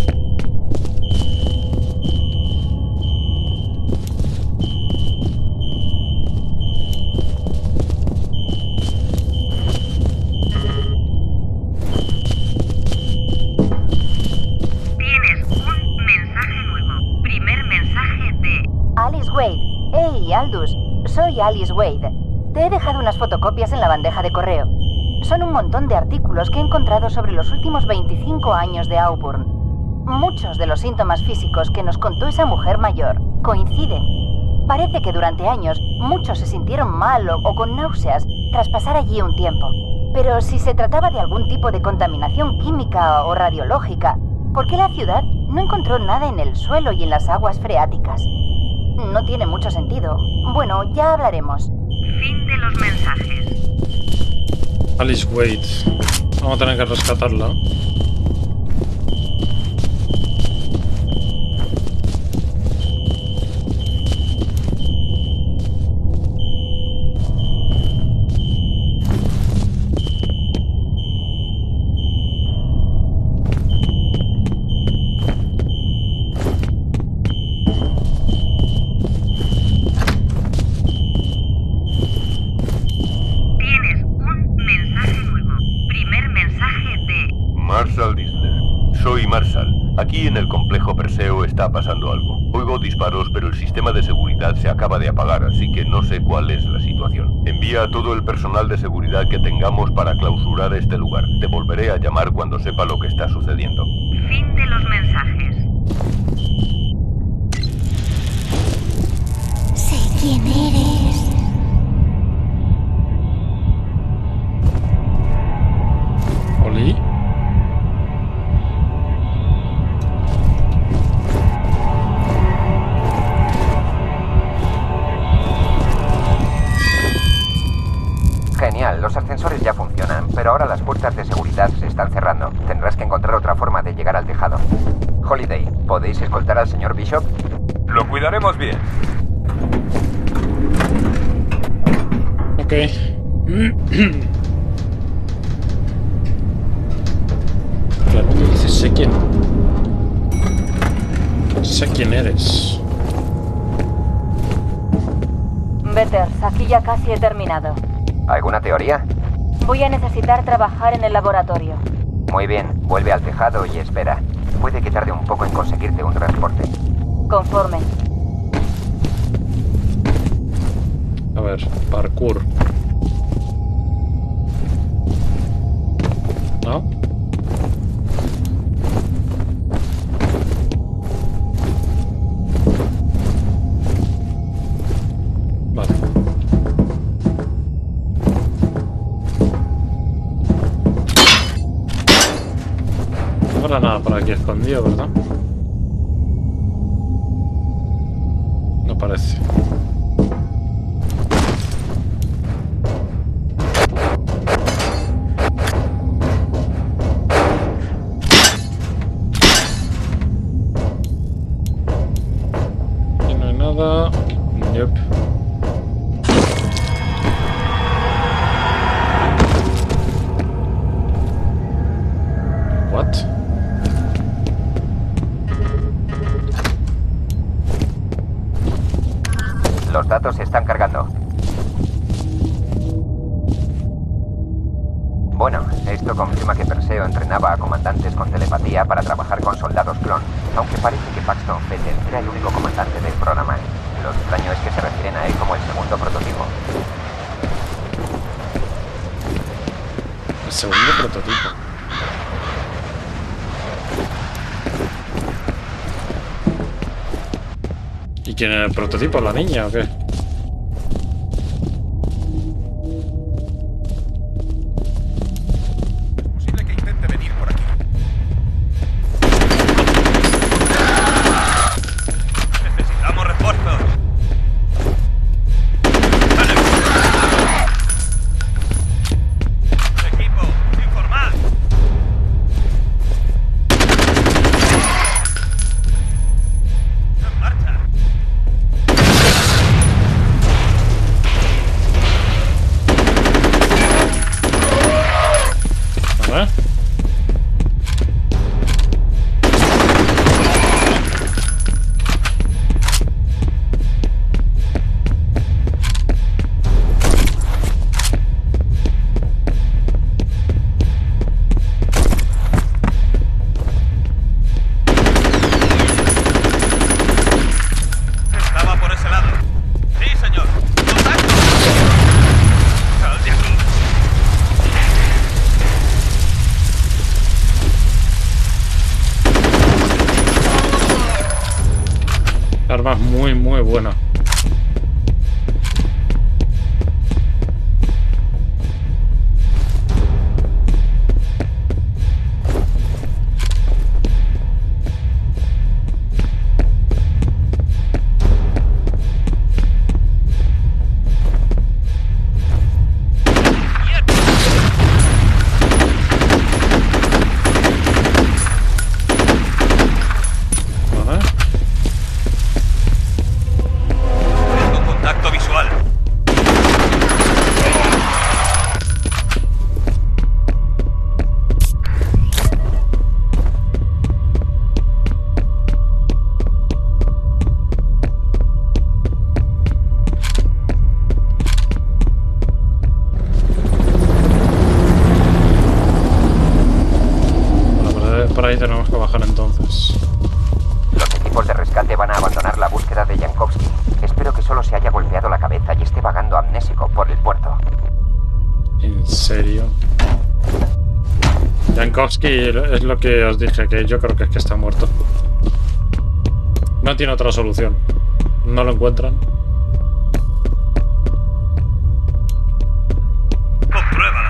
S15: Hey, Aldous, soy Alice Wade. Te he dejado unas fotocopias en la bandeja de correo. Son un montón de artículos que he encontrado sobre los últimos veinticinco años de Auburn. Muchos de los síntomas físicos que nos contó esa mujer mayor coinciden. Parece que durante años muchos se sintieron mal o, o con náuseas tras pasar allí un tiempo. Pero si se trataba de algún tipo de contaminación química o radiológica, ¿por qué la ciudad no encontró nada en el suelo y en las aguas freáticas? No tiene mucho sentido. Bueno, ya hablaremos.
S6: Fin de los mensajes.
S1: Alice Wade. Vamos a tener que rescatarla.
S8: Aquí en el complejo Perseo está pasando algo. Oigo disparos, pero el sistema de seguridad se acaba de apagar, así que no sé cuál es la situación. Envía a todo el personal de seguridad que tengamos para clausurar este lugar. Te volveré a llamar cuando sepa lo que está sucediendo.
S6: Fin de los mensajes.
S16: Sé quién eres.
S1: ¿Oli?
S2: Genial, los ascensores ya funcionan, pero ahora las puertas de seguridad se están cerrando. Tendrás que encontrar otra forma de llegar al tejado. Holiday, ¿podéis escoltar al señor Bishop?
S14: Lo cuidaremos bien.
S1: Ok. Claro, dice, sé quién. Sé quién eres.
S15: Betters, aquí ya casi he terminado.
S2: ¿Alguna teoría?
S15: Voy a necesitar trabajar en el laboratorio.
S2: Muy bien, vuelve al tejado y espera. Puede que tarde un poco en conseguirte un transporte.
S15: Conforme.
S1: A ver, parkour. ¿No? Vale. No habrá nada por aquí escondido, ¿verdad? No parece. Aquí no hay nada. Yep. What?
S2: Los datos se están cargando. Bueno, esto confirma que Perseo entrenaba a comandantes con telepatía para trabajar con soldados clon, aunque parece que Paxton Fettel era el único comandante del programa. Lo extraño es que se refieren a él como el segundo prototipo.
S1: El segundo prototipo. ¿Y quién era el prototipo? ¿La niña o qué?
S17: Posible que intente venir por aquí. Necesitamos refuerzos. Equipo, informad. En marcha.
S1: ¿Vale?
S17: Estaba por ese lado. Sí, señor. ¡Contacto! Sal de aquí.
S1: Arma es muy, muy buena. Vale.
S17: Tengo contacto visual.
S1: Bueno, por ahí, por ahí tenemos que bajar entonces.
S2: Los equipos de rescate van a abandonar la búsqueda de Jankowski. Espero que solo se haya golpeado la cabeza y esté vagando amnésico por el puerto.
S1: ¿En serio? Jankowski es lo que os dije, que yo creo que es que está muerto. No tiene otra solución. No lo encuentran.
S17: Compruébalo.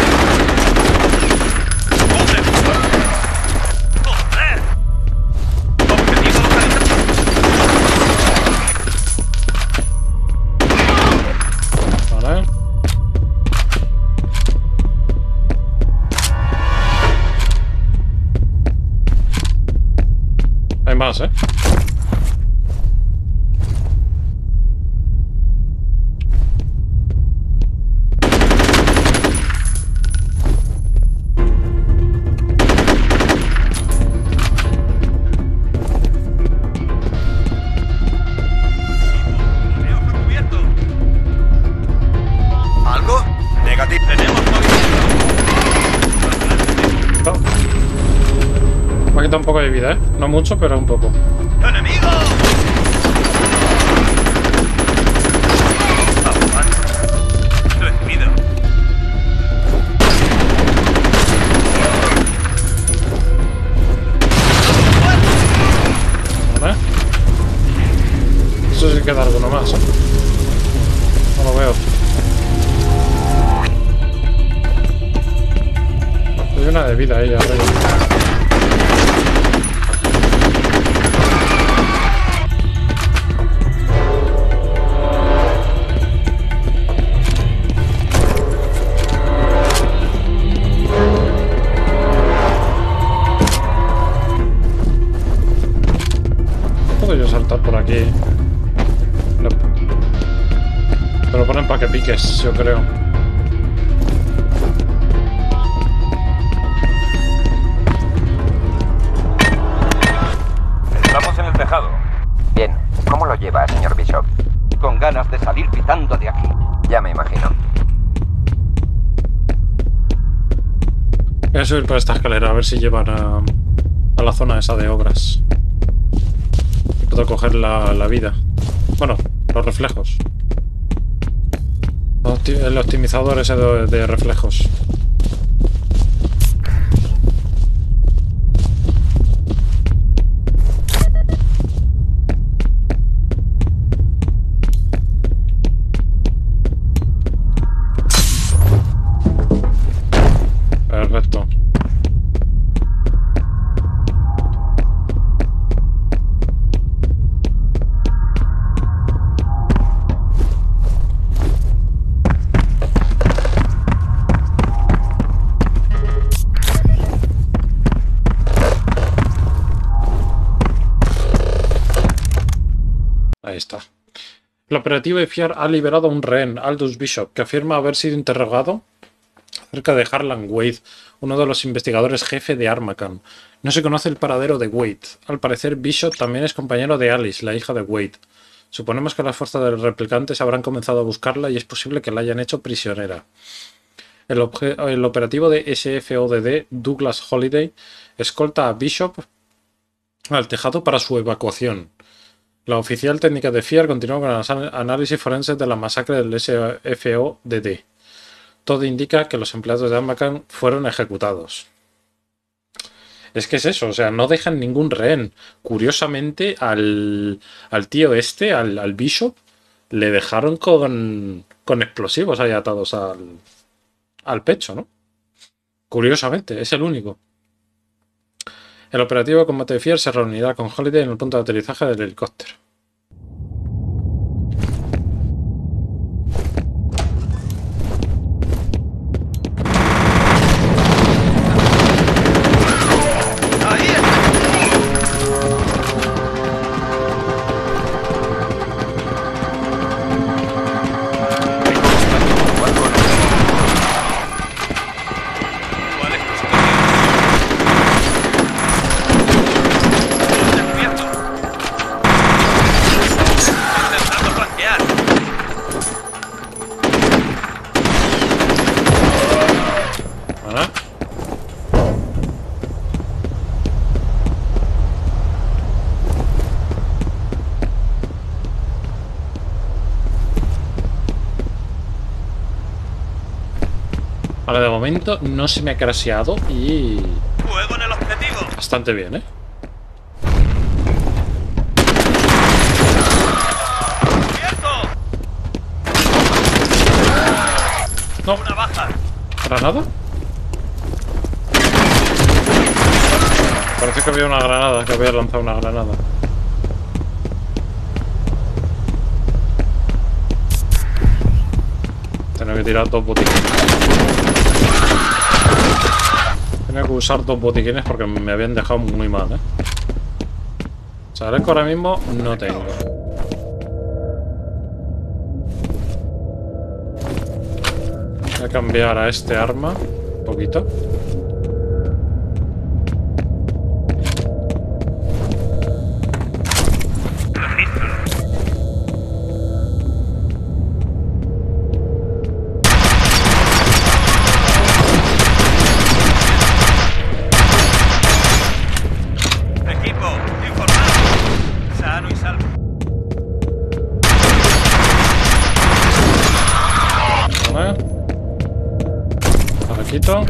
S17: ¡Joder! ¡Joder! Objetivo localizado.
S1: Vale. Hay más, ¿eh?
S17: ¿Algo? Negativo. Tenemos movimiento.
S1: quita un poco de vida, ¿eh? No mucho, pero un poco.
S17: ¡Enemigo! Recibido.
S1: Vale. Eso sí queda alguno más, ¿eh? No lo veo. Hay una de vida ahí arriba. Puedo yo saltar por aquí. No. Te lo ponen para que piques, yo creo.
S13: Estamos en el tejado.
S2: Bien. ¿Cómo lo lleva, señor Bishop?
S12: Con ganas de salir pitando de aquí.
S2: Ya me imagino.
S1: Voy a subir por esta escalera a ver si llevan a, a la zona esa de obras. Y puedo coger la, la vida. Bueno, los reflejos. El optimizador ese de, de reflejos. Perfecto. Ahí está. El operativo de F I A R ha liberado a un rehén, Aldous Bishop, que afirma haber sido interrogado acerca de Harlan Wade, uno de los investigadores jefe de Armacan. No se conoce el paradero de Wade. Al parecer, Bishop también es compañero de Alice, la hija de Wade. Suponemos que las fuerzas de los replicantes habrán comenzado a buscarla y es posible que la hayan hecho prisionera. El, el operativo de S F O D D, Douglas Holiday, escolta a Bishop al tejado para su evacuación. La oficial técnica de F I A R continúa con el análisis forense de la masacre del S F O D D. Todo indica que los empleados de Armacan fueron ejecutados. Es que es eso, o sea, no dejan ningún rehén. Curiosamente, al, al tío este, al, al Bishop, le dejaron con, con explosivos ahí atados al, al pecho, ¿no? Curiosamente, es el único. El operativo de combate de F I A R se reunirá con Holiday en el punto de aterrizaje del helicóptero. Vale, de momento no se me ha crasheado y...
S17: ¡Fuego en el objetivo!
S1: Bastante bien, ¿eh? No.
S17: ¡Una baja!
S1: ¿Granada? Parece que había una granada, que había lanzado una granada. Tengo que tirar dos botiquines. Tengo que usar dos botiquines porque me habían dejado muy mal, ¿eh? Chaleco ahora mismo no tengo. Voy a cambiar a este arma un poquito.
S17: Sano y salvo.
S1: Vale. Ahora quito.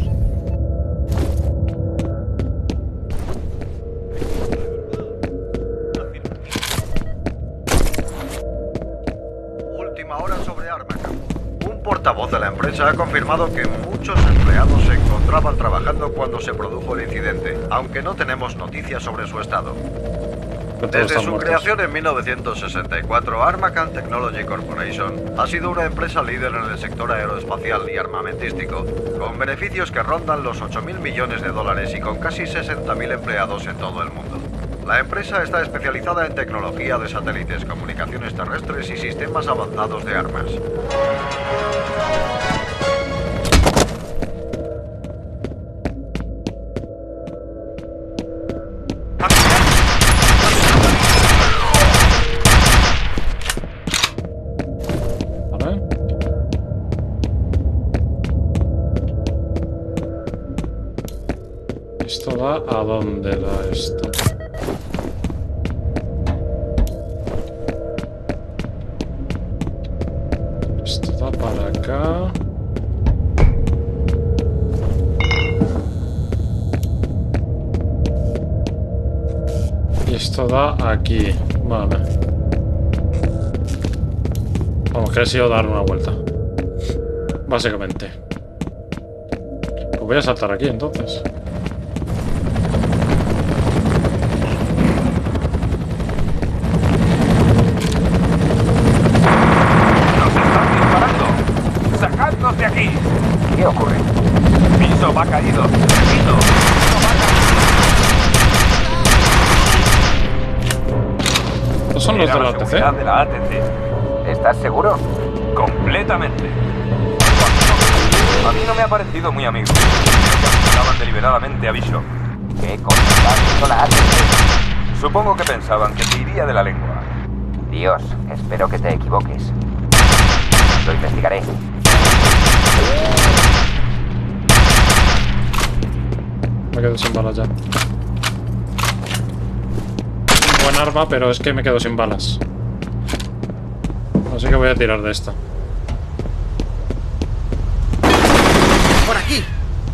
S9: Última hora sobre Armacam. Un portavoz de la empresa ha confirmado que muchos empleados se encontraban trabajando cuando se produjo el incidente, aunque no tenemos noticias sobre su estado. Desde su creación en mil novecientos sesenta y cuatro, Armacam Technology Corporation ha sido una empresa líder en el sector aeroespacial y armamentístico, con beneficios que rondan los ocho mil millones de dólares y con casi sesenta mil empleados en todo el mundo. La empresa está especializada en tecnología de satélites, comunicaciones terrestres y sistemas avanzados de armas.
S1: ¿Esto va a dónde da esto? Esto da para acá. Y esto da aquí. Vale. Vamos, que he sido dar una vuelta. Básicamente. Pues voy a saltar aquí entonces.
S13: ¡De aquí!
S2: ¿Qué ocurre?
S13: El piso va caído. Repito,
S1: Estos son los de la A T C.
S13: de la A T C.
S2: ¿Estás seguro?
S13: Completamente. A mí no me ha parecido muy amigo. Creo que apuntaban deliberadamente a Bishop.
S2: ¿Qué cosa hizo la A T C?
S13: Supongo que pensaban que te iría de la lengua.
S2: Dios, espero que te equivoques. Lo investigaré.
S1: Me quedo sin balas ya. Buen arma, pero es que me quedo sin balas. Así que voy a tirar de esta.
S10: ¡Por aquí!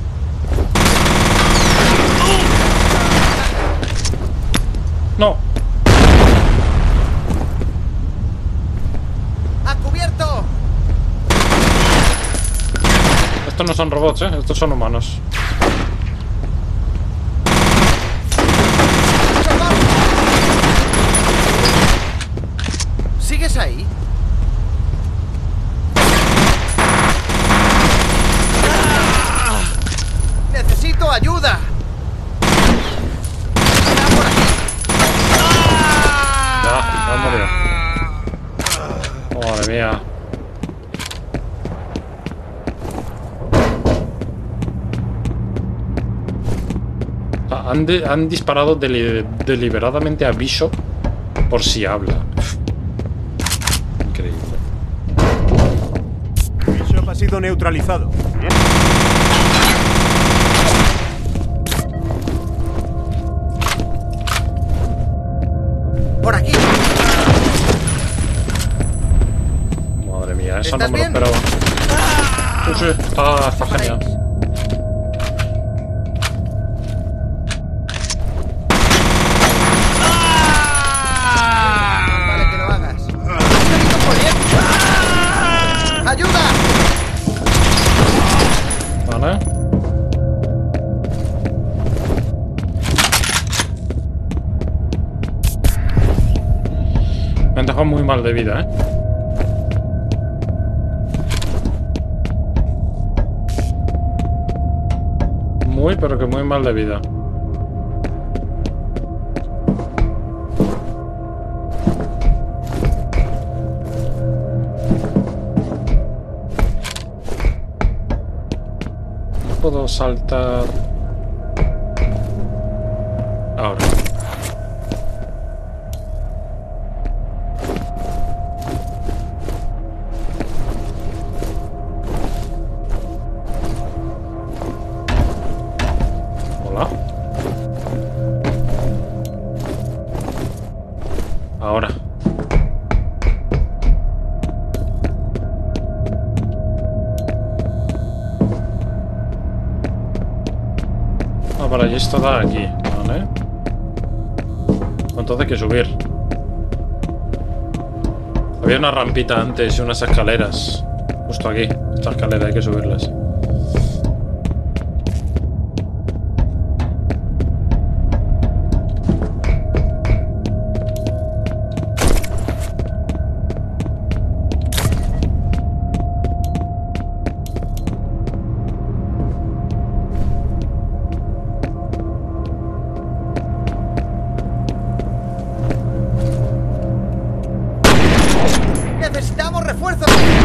S1: ¡No!
S10: ¡A cubierto!
S1: Estos no son robots, ¿eh? Estos son humanos.
S10: ¿Sigues ahí? ¡Ah! ¡Necesito ayuda! ¡Está por aquí!
S1: Ya, me han morido. Madre mía. Han, de, han disparado deli deliberadamente a Bishop por si habla. Increíble.
S18: Bishop ha sido neutralizado.
S10: ¡Por aquí!
S1: Madre mía, eso no me lo esperaba. Sí, sí, está, está genial.
S10: ¡Ayuda!
S1: Vale. Me han dejado muy mal de vida, ¿eh? Muy, pero que muy mal de vida. Puedo saltar ahora. Hola. Ahora. Ah, para allí esto da aquí, ¿vale? Entonces hay que subir. Había una rampita antes y unas escaleras. Justo aquí. Esta escalera hay que subirlas.
S12: ¡Necesitamos refuerzos!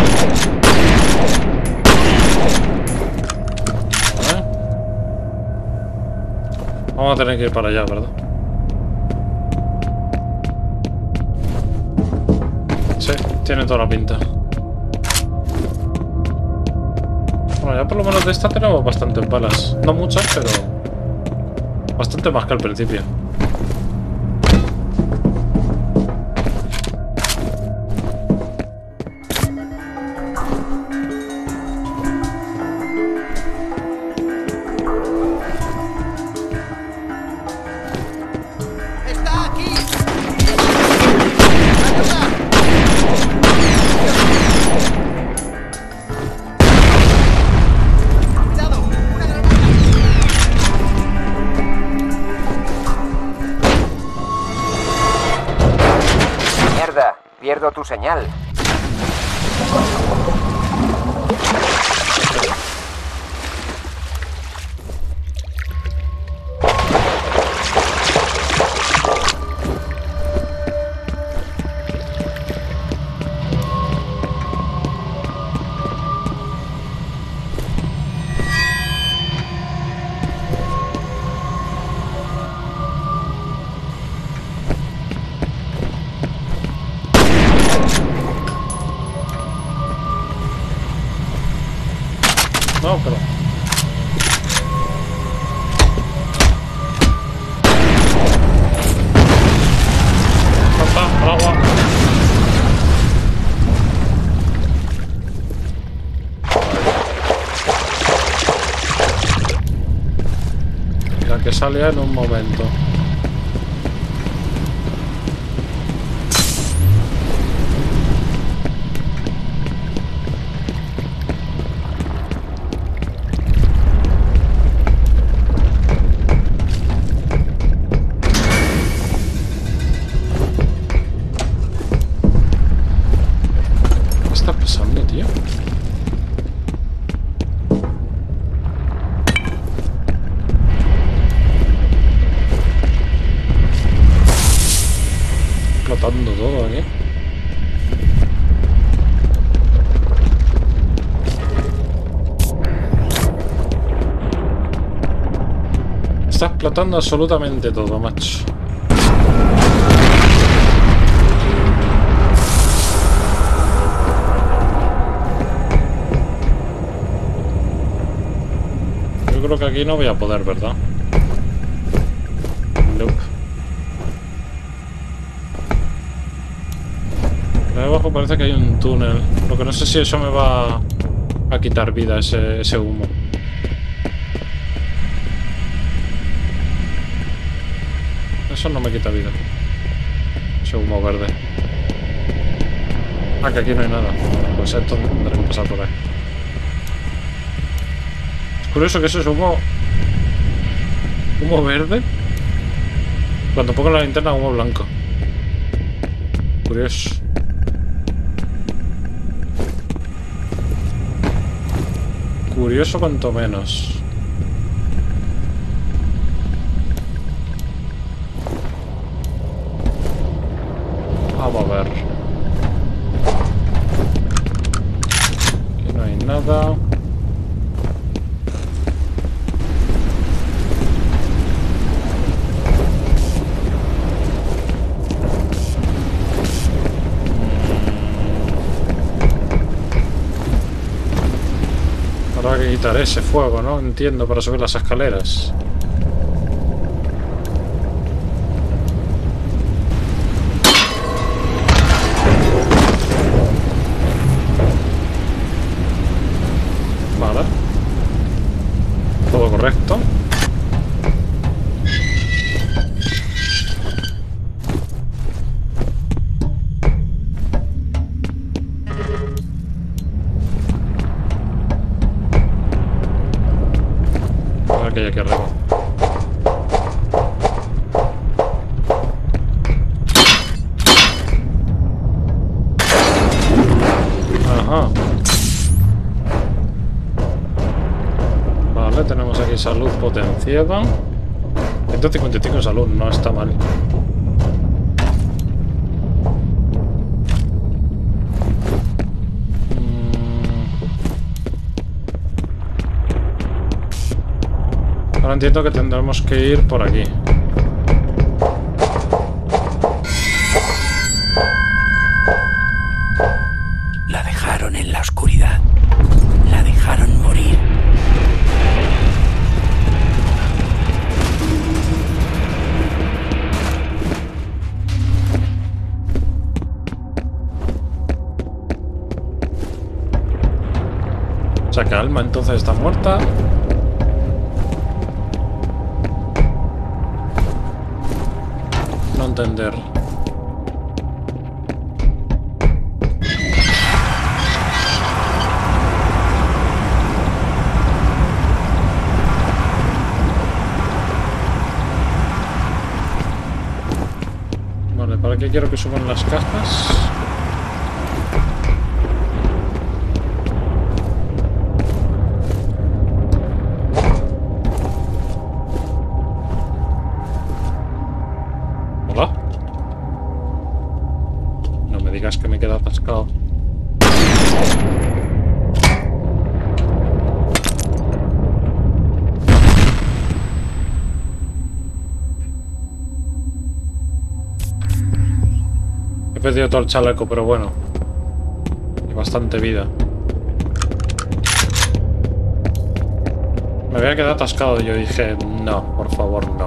S1: ¿Vale? Vamos a tener que ir para allá, ¿verdad? Sí, tiene toda la pinta. Bueno, ya por lo menos de esta tenemos bastantes balas. No muchas, pero bastante más que al principio.
S2: Pierdo tu señal.
S1: No, pero... ¡Papá, al agua! La que sale en un momento. Explotando todo aquí. Está explotando absolutamente todo, macho. Yo creo que aquí no voy a poder, ¿verdad? Nope. Ahí abajo parece que hay un túnel. Lo que no sé si eso me va a quitar vida, ese, ese humo. Eso no me quita vida. Ese humo verde. Ah, que aquí no hay nada. Pues esto tendré que pasar por ahí. Es curioso que eso es humo... Humo verde. Cuando pongo la linterna, humo blanco. Curioso. Curioso cuanto menos. Vamos a ver. Aquí no hay nada. Habrá que quitar ese fuego, ¿no? Entiendo, para subir las escaleras. aquella aquí arriba. Ajá. Vale, tenemos aquí salud potenciada. ciento cincuenta y cinco de salud, no está mal. Ahora entiendo que tendremos que ir por aquí.
S5: La dejaron en la oscuridad. La dejaron morir.
S1: O sea que Alma entonces está muerta. No entender. Vale, ¿para qué quiero que suban las cajas? Que me queda atascado. He perdido todo el chaleco, pero bueno. Y bastante vida. Me había quedado atascado y yo dije, no, por favor, no.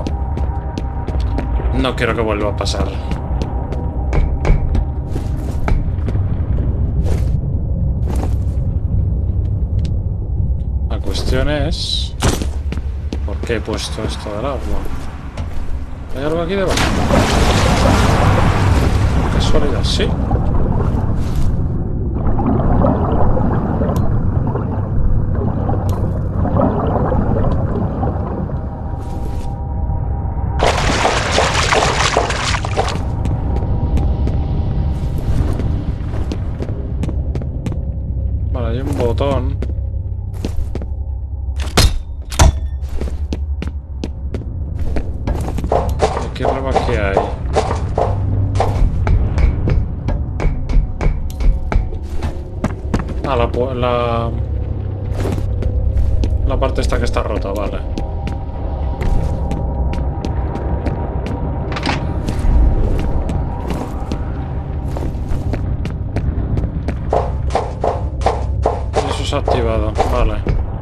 S1: No quiero que vuelva a pasar. La cuestión es... ¿por qué he puesto esto del agua? ¿Hay algo aquí debajo? Casualidad, sí. Vale, hay un botón. ¿Qué rama que hay? Ah, la, la... la parte esta que está rota, vale. Eso se ha activado, vale.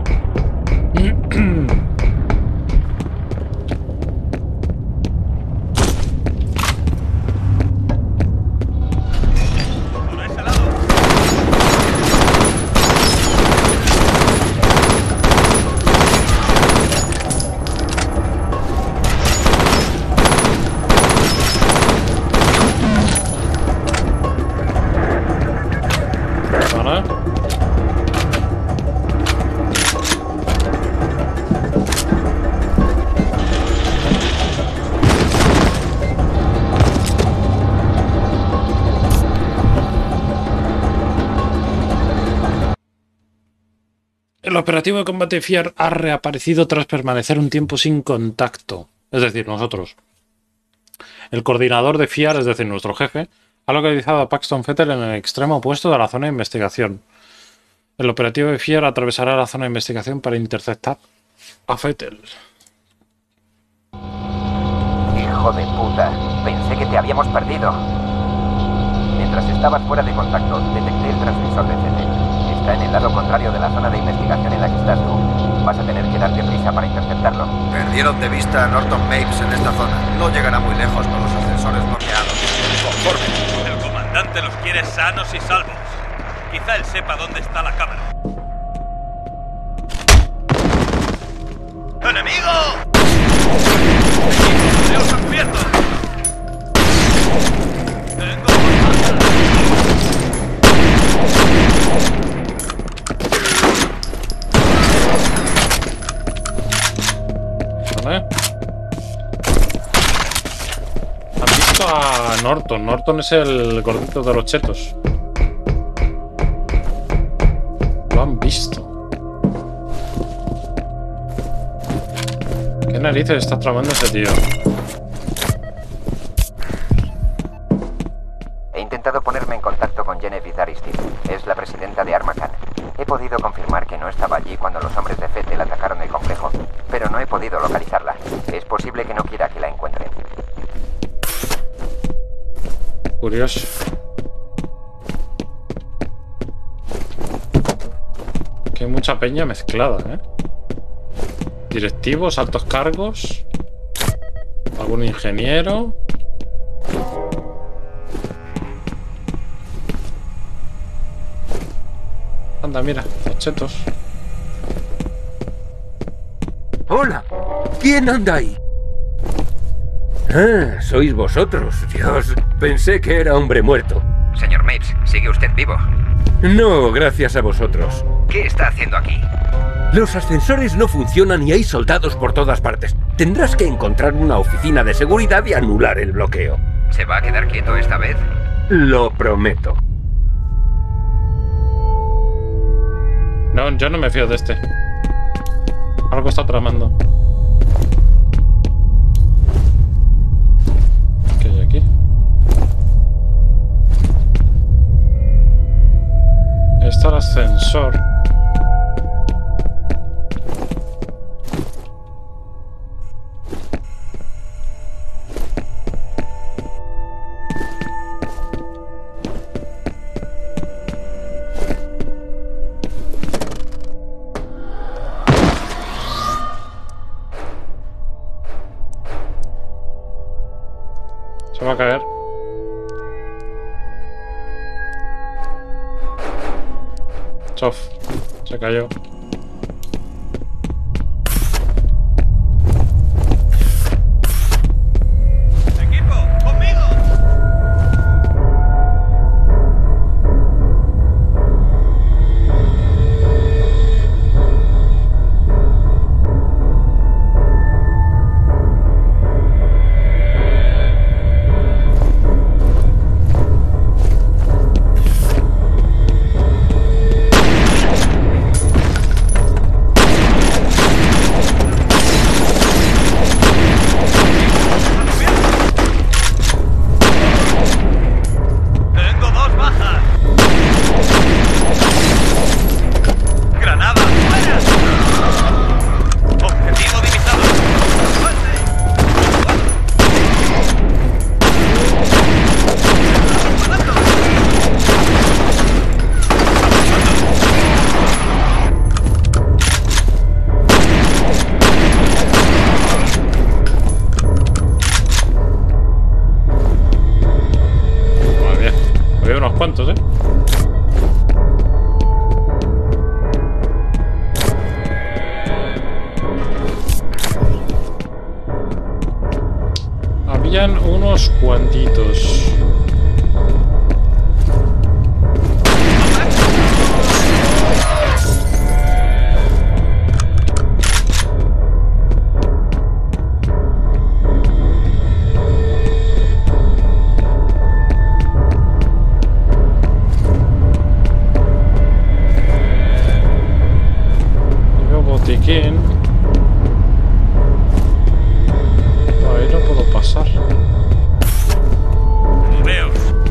S1: El operativo de combate F I A R ha reaparecido tras permanecer un tiempo sin contacto. Es decir, nosotros. El coordinador de F I A R, es decir, nuestro jefe, ha localizado a Paxton Fettel en el extremo opuesto de la zona de investigación. El operativo de F I A R atravesará la zona de investigación para interceptar a Fettel.
S2: Hijo de puta, pensé que te habíamos perdido. Mientras estabas fuera de contacto, detecté el transmisor de Fettel. Está en el lado contrario de la zona de investigación en la que estás tú. Vas a tener que darte prisa para interceptarlo.
S9: Perdieron de vista a Norton Mapes en esta zona. No llegará muy lejos con los ascensores bloqueados. Conforme.
S17: El comandante los quiere sanos y salvos. Quizá él sepa dónde está la cámara. ¡Enemigo! ¡Tenemos a cubierto! ¡Tengo
S1: Ah, Norton. Norton es el gordito de los chetos. Lo han visto. ¿Qué narices está tramando ese tío?
S2: He intentado ponerme en contacto con Genevieve Aristide. Es la presidenta de Armacan. He podido confirmar que no estaba allí cuando los hombres de Fettel atacaron el complejo, pero no he podido localizarla. Es posible que no quiera que la encuentren.
S1: Curioso. Que hay mucha peña mezclada, ¿eh? Directivos, altos cargos. Algún ingeniero. Anda, mira, los chetos.
S11: ¡Hola! ¿Quién anda ahí? Ah, sois vosotros. Dios, pensé que era hombre muerto.
S2: Señor Mapes, ¿sigue usted vivo?
S11: No, gracias a vosotros.
S2: ¿Qué está haciendo aquí?
S11: Los ascensores no funcionan y hay soldados por todas partes. Tendrás que encontrar una oficina de seguridad y anular el bloqueo.
S2: ¿Se va a quedar quieto esta vez?
S11: Lo prometo.
S1: No, yo no me fío de este. Algo está tramando. ¿Qué hay aquí? Está el ascensor. Se va a caer. Chof. Se cayó.
S17: ¡Equipo! ¡Conmigo! Tengo dos bajas. Granada, fuera. Objetivo divisado.
S1: Muy bien. Había unos cuantos, ¿eh? Habían unos cuantitos. Veo botiquín. Por ahí no puedo pasar.
S17: Veos.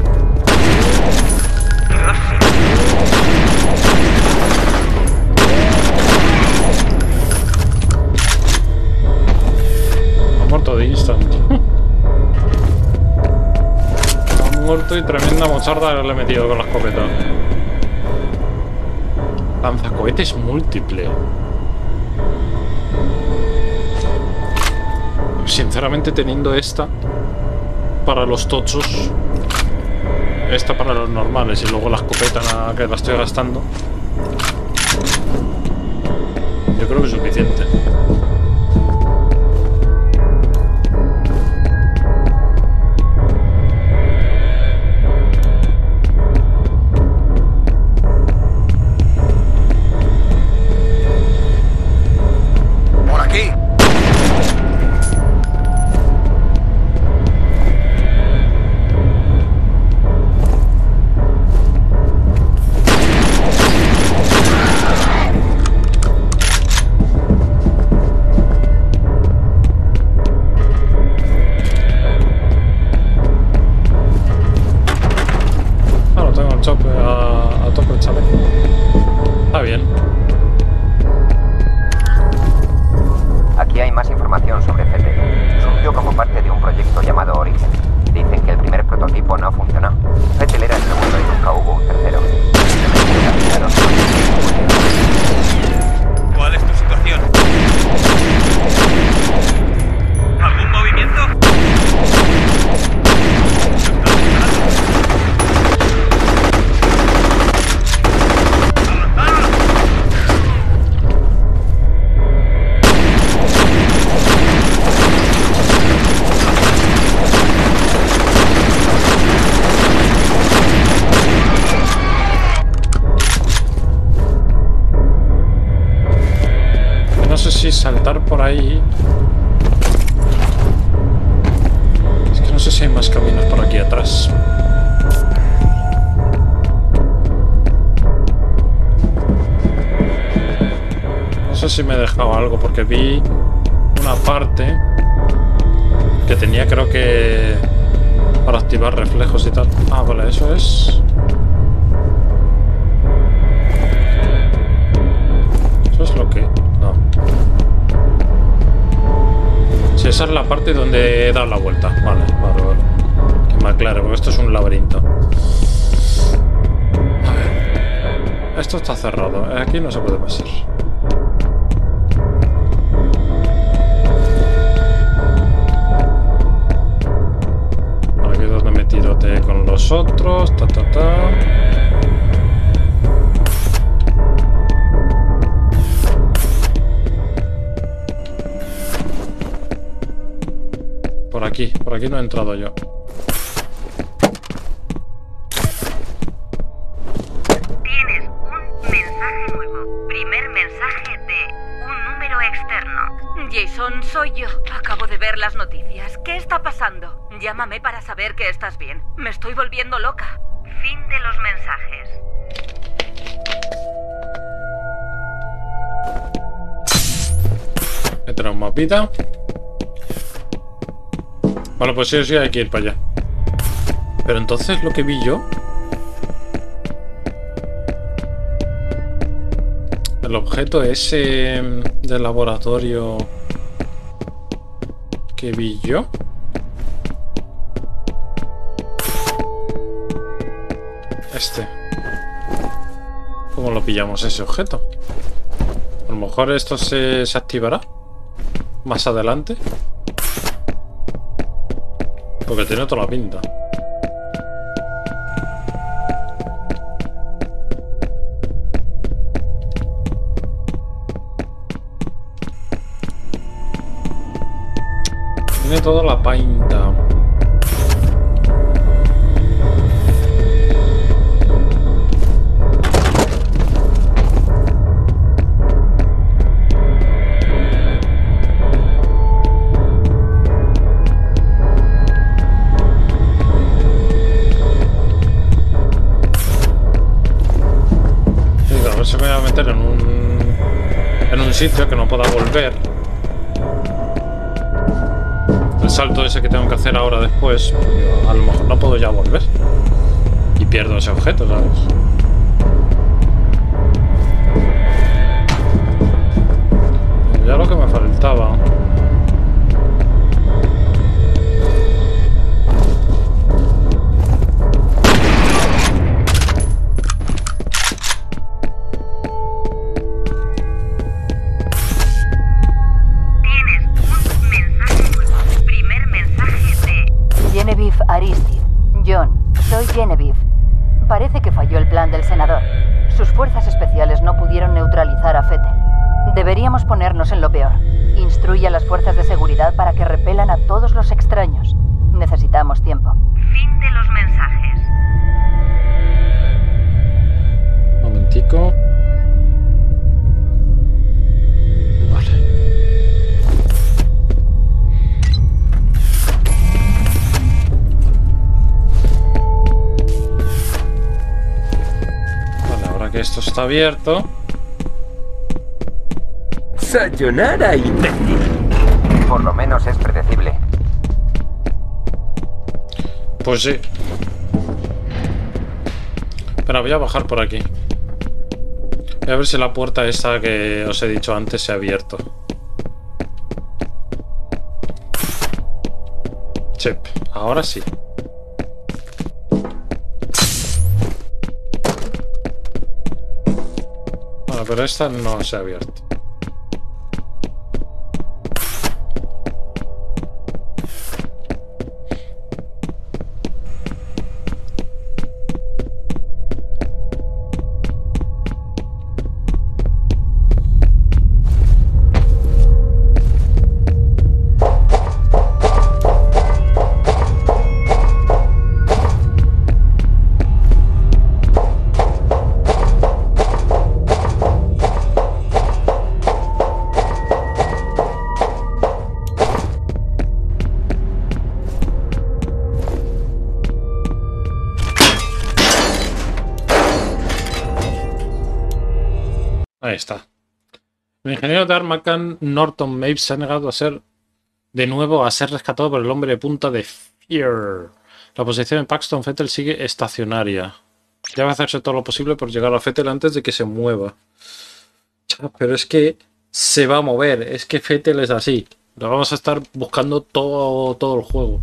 S1: Ha muerto de instant. Ha muerto y tremenda mocharda le he metido con la escopeta. Lanzacohetes múltiple. Sinceramente, teniendo esta para los tochos, esta para los normales y luego la escopeta que la estoy gastando, yo creo que es suficiente.
S9: ¡Por aquí!
S1: saltar por ahí. Es que no sé si hay más caminos por aquí atrás. No sé si me he dejado algo porque vi una parte que tenía, creo que para activar reflejos y tal. Ah, vale, eso es. Eso es lo que... No. Sí, esa es la parte donde he dado la vuelta. Vale, vale, vale. Que me aclare, porque esto es un laberinto. A ver. Esto está cerrado. Aquí no se puede pasar. Aquí es donde me tiroteé con los otros. Ta, ta, ta. Por aquí, por aquí no he entrado yo.
S6: Tienes un mensaje nuevo. Primer mensaje de un número externo. Jason, soy yo. Acabo de ver las noticias. ¿Qué está pasando? Llámame para saber que estás bien. Me estoy volviendo loca. Fin de los mensajes.
S1: He traído un mapita. Vale, pues sí o sí hay que ir para allá. Pero entonces lo que vi yo... El objeto ese del laboratorio que vi yo... Este. ¿Cómo lo pillamos ese objeto? A lo mejor esto se, se activará más adelante. Porque tiene toda la pinta. Tiene toda la pinta. Se me va a meter en un en un sitio que no pueda volver. El salto ese que tengo que hacer ahora después, a lo mejor no puedo ya volver y pierdo ese objeto, ¿sabes? Ya lo que me faltaba.
S15: Aristide. John, soy Genevieve. Parece que falló el plan del senador. Sus fuerzas especiales no pudieron neutralizar a Fettel. Deberíamos ponernos en lo peor. Instruye a las fuerzas de seguridad para que repelan a todos los extraños. Necesitamos tiempo.
S6: Fin de los mensajes.
S1: Un momentico. Que esto está abierto.
S11: Sayonara, imbécil.
S2: Por lo menos es predecible.
S1: Pues sí. Pero voy a bajar por aquí. Voy a ver si la puerta esa que os he dicho antes se ha abierto. Chep, ahora sí. Pero esta no se ha abierto. Ahí está. El ingeniero de Armacan, Norton Mapes, se ha negado a ser de nuevo a ser rescatado por el hombre de punta de Fear. La posición en Paxton Fettel sigue estacionaria. Ya va a hacerse todo lo posible por llegar a Fettel antes de que se mueva. Pero es que se va a mover. Es que Fettel es así. Lo vamos a estar buscando todo, todo el juego.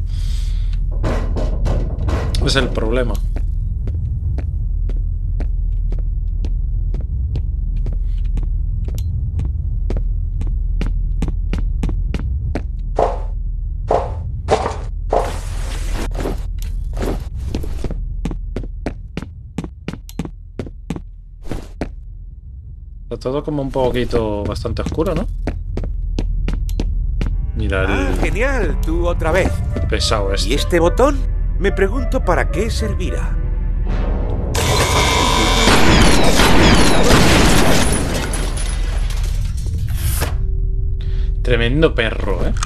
S1: Es el problema. Está todo como un poquito bastante oscuro, ¿no? Mira el...
S12: Ah, genial, tú otra vez.
S1: Pesado este.
S12: ¿Y este botón? Me pregunto para qué servirá.
S1: Tremendo perro, ¿eh?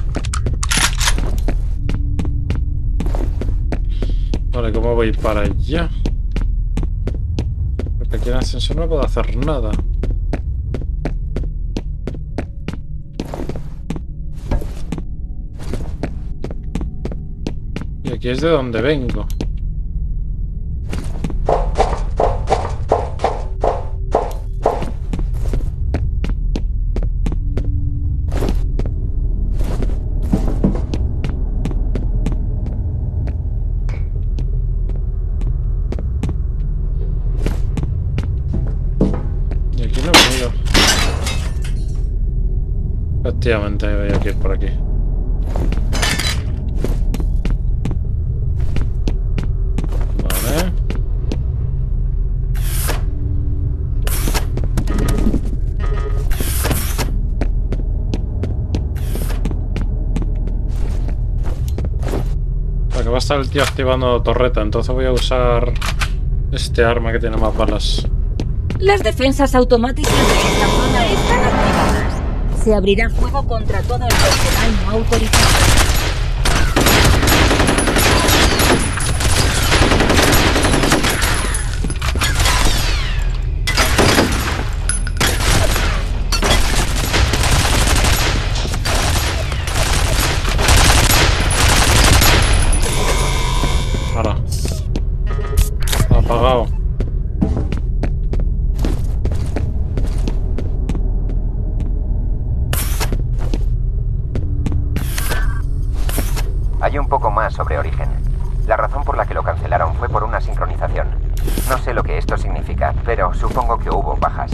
S1: Vale, ¿cómo voy para allá? Porque aquí en el ascensor no puedo hacer nada. Y aquí es de donde vengo. Y aquí no he venido. Efectivamente, voy a ir por aquí. Va a estar el tío activando torreta, entonces voy a usar este arma que tiene más balas.
S6: Las defensas automáticas de esta zona están activadas. Se abrirá fuego contra todo el personal no autorizado.
S1: Apagado.
S2: Hay un poco más sobre Origen. La razón por la que lo cancelaron fue por una sincronización. No sé lo que esto significa, pero supongo que hubo bajas.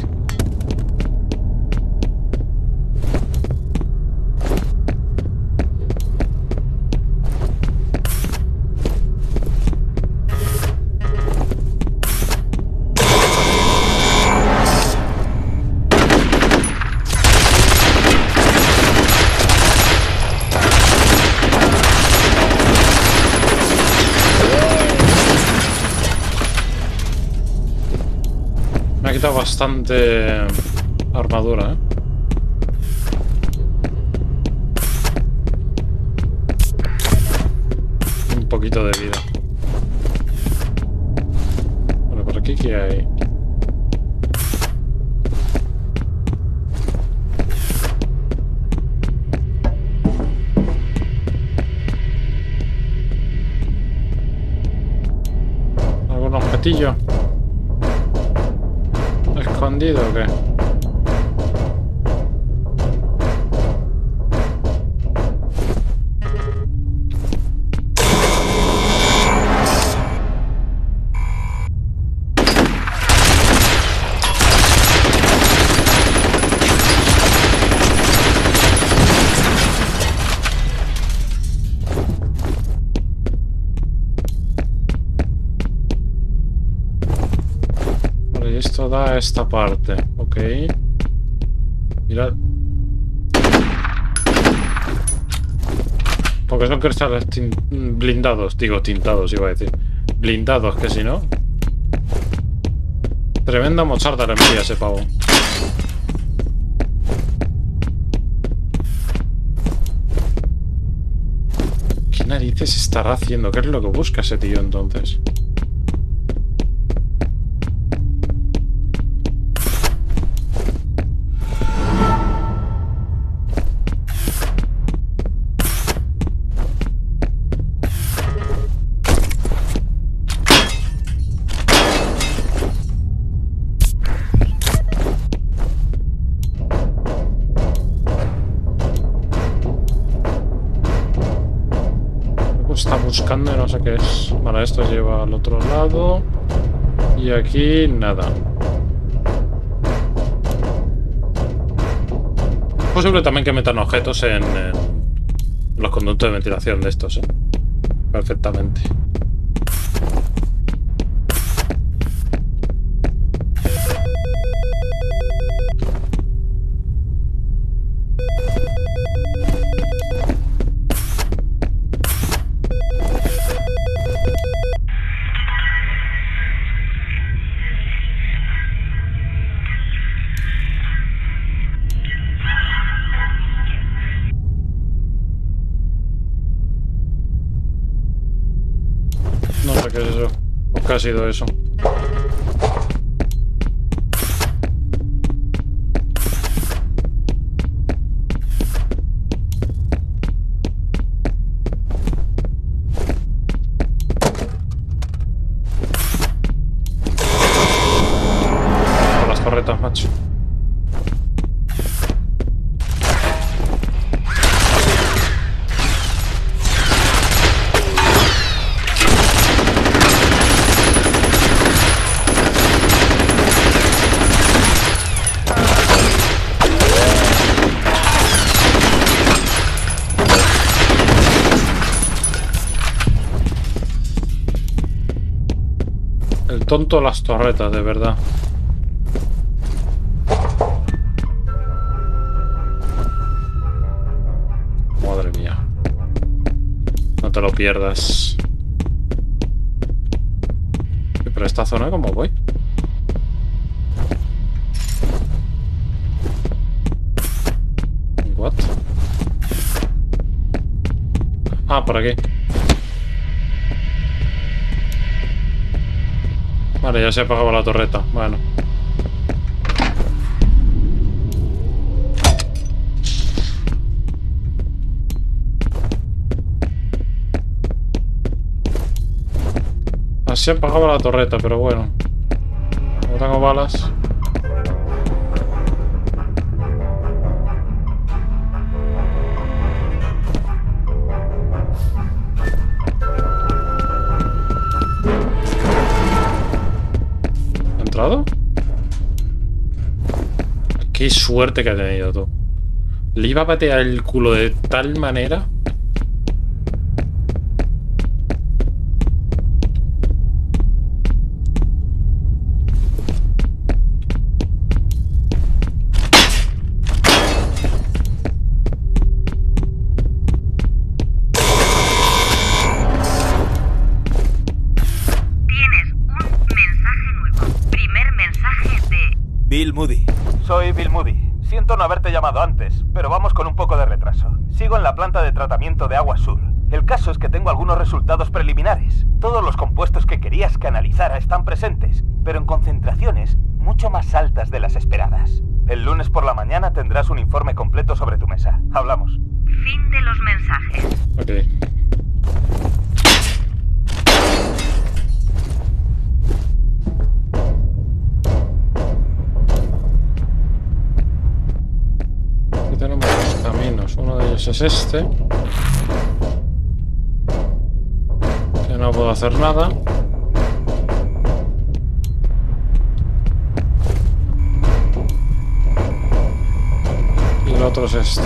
S1: Me ha quitado bastante armadura, ¿eh? Un poquito de vida. Bueno, por aquí ¿qué hay? ¿Algún objetillo escondido o qué? Esto da a esta parte, ok. Mirad. Porque son cristales blindados, digo tintados, iba a decir. Blindados, que si no. Tremenda mocharda le envía ese pavo. ¿Qué narices estará haciendo? ¿Qué es lo que busca ese tío entonces? buscando y no sé qué es. Vale, esto lleva al otro lado. Y aquí nada. Es posible también que metan objetos en, en los conductos de ventilación de estos, ¿eh? Perfectamente. No sé qué es eso. ¿O qué ha sido eso? Por las torretas, macho. Tonto las torretas, de verdad. Madre mía. No te lo pierdas. Pero esta zona, ¿cómo voy? What? Ah, por aquí. Vale, ya se apagaba la torreta. Bueno. Así apagaba la torreta, pero bueno. No tengo balas. Qué suerte que ha tenido tú. Le iba a patear el culo de tal manera.
S6: Tienes un mensaje nuevo. Primer mensaje de...
S13: Bill Moody.
S19: Soy Bill Moody. Siento no haberte llamado antes, pero vamos con un poco de retraso. Sigo en la planta de tratamiento de agua sur. El caso es que tengo algunos resultados preliminares. Todos los compuestos que querías que analizara están presentes, pero en concentraciones mucho más altas de las esperadas. El lunes por la mañana tendrás un informe completo sobre tu mesa. Hablamos.
S6: Fin de los mensajes.
S1: Ok. Tenemos dos caminos, uno de ellos es este, que no puedo hacer nada, y el otro es este.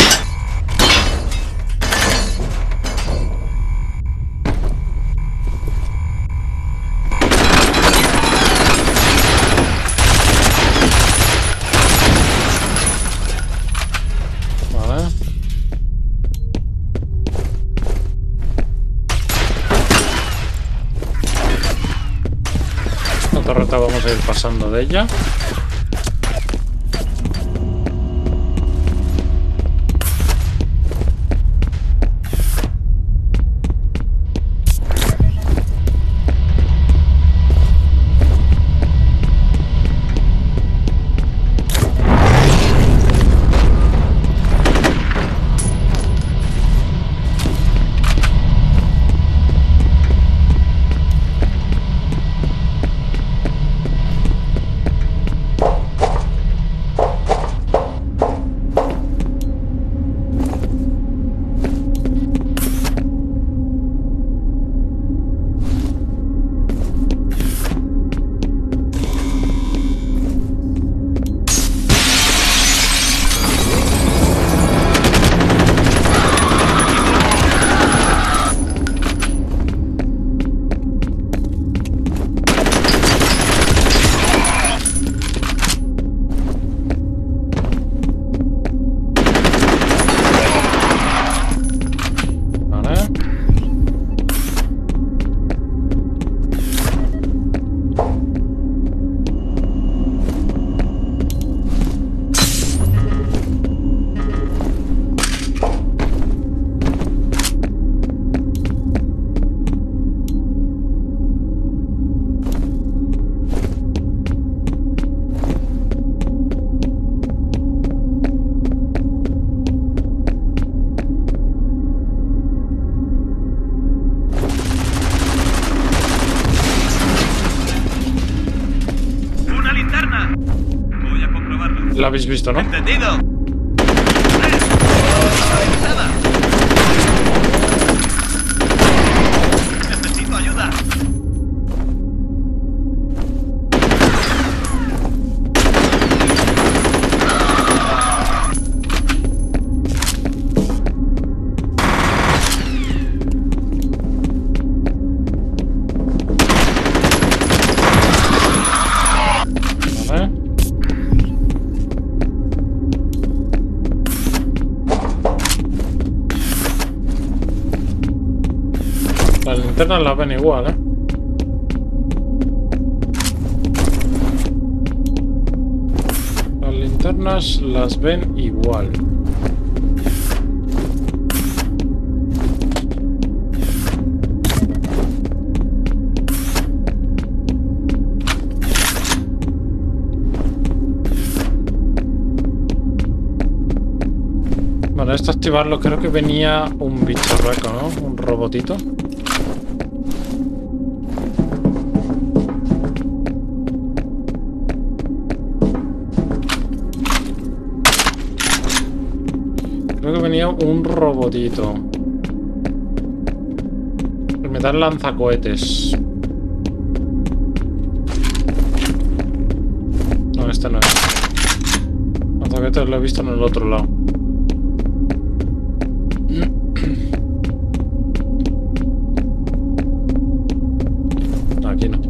S1: Vamos a ir pasando de ella. La habéis visto, ¿no?
S17: ¡Entendido! ¡Nada! ¡Necesito ayuda!
S1: Las linternas las ven igual, ¿eh? Las linternas las ven igual. Vale, esto activarlo creo que venía un bicharraco, ¿no? Un robotito. Creo que venía un robotito. El metal lanzacohetes. No, este no es. Lanzacohetes lo he visto en el otro lado. Aquí no.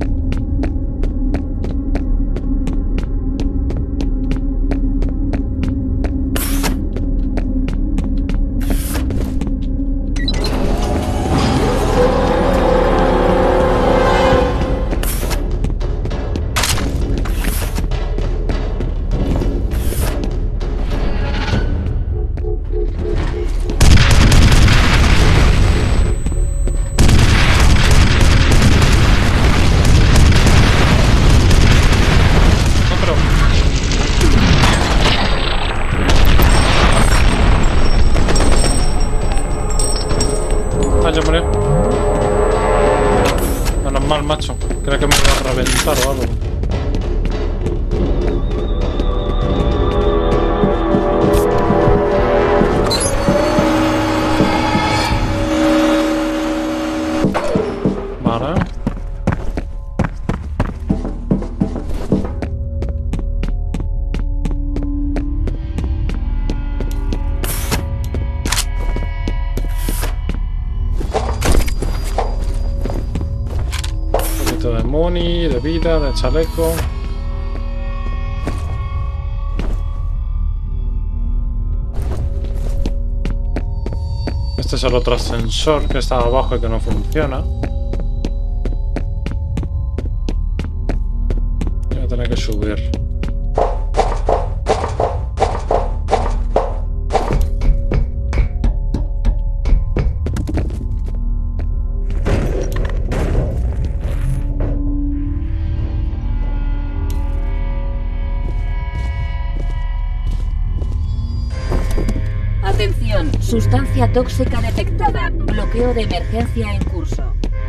S1: Menos mal, macho. Creo que me va a reventar o algo. Vale. De money, de vida, de chaleco. Este es el otro ascensor que está abajo y que no funciona. Voy a tener que subir.
S6: Atención, sustancia tóxica detectada. Bloqueo de emergencia en curso.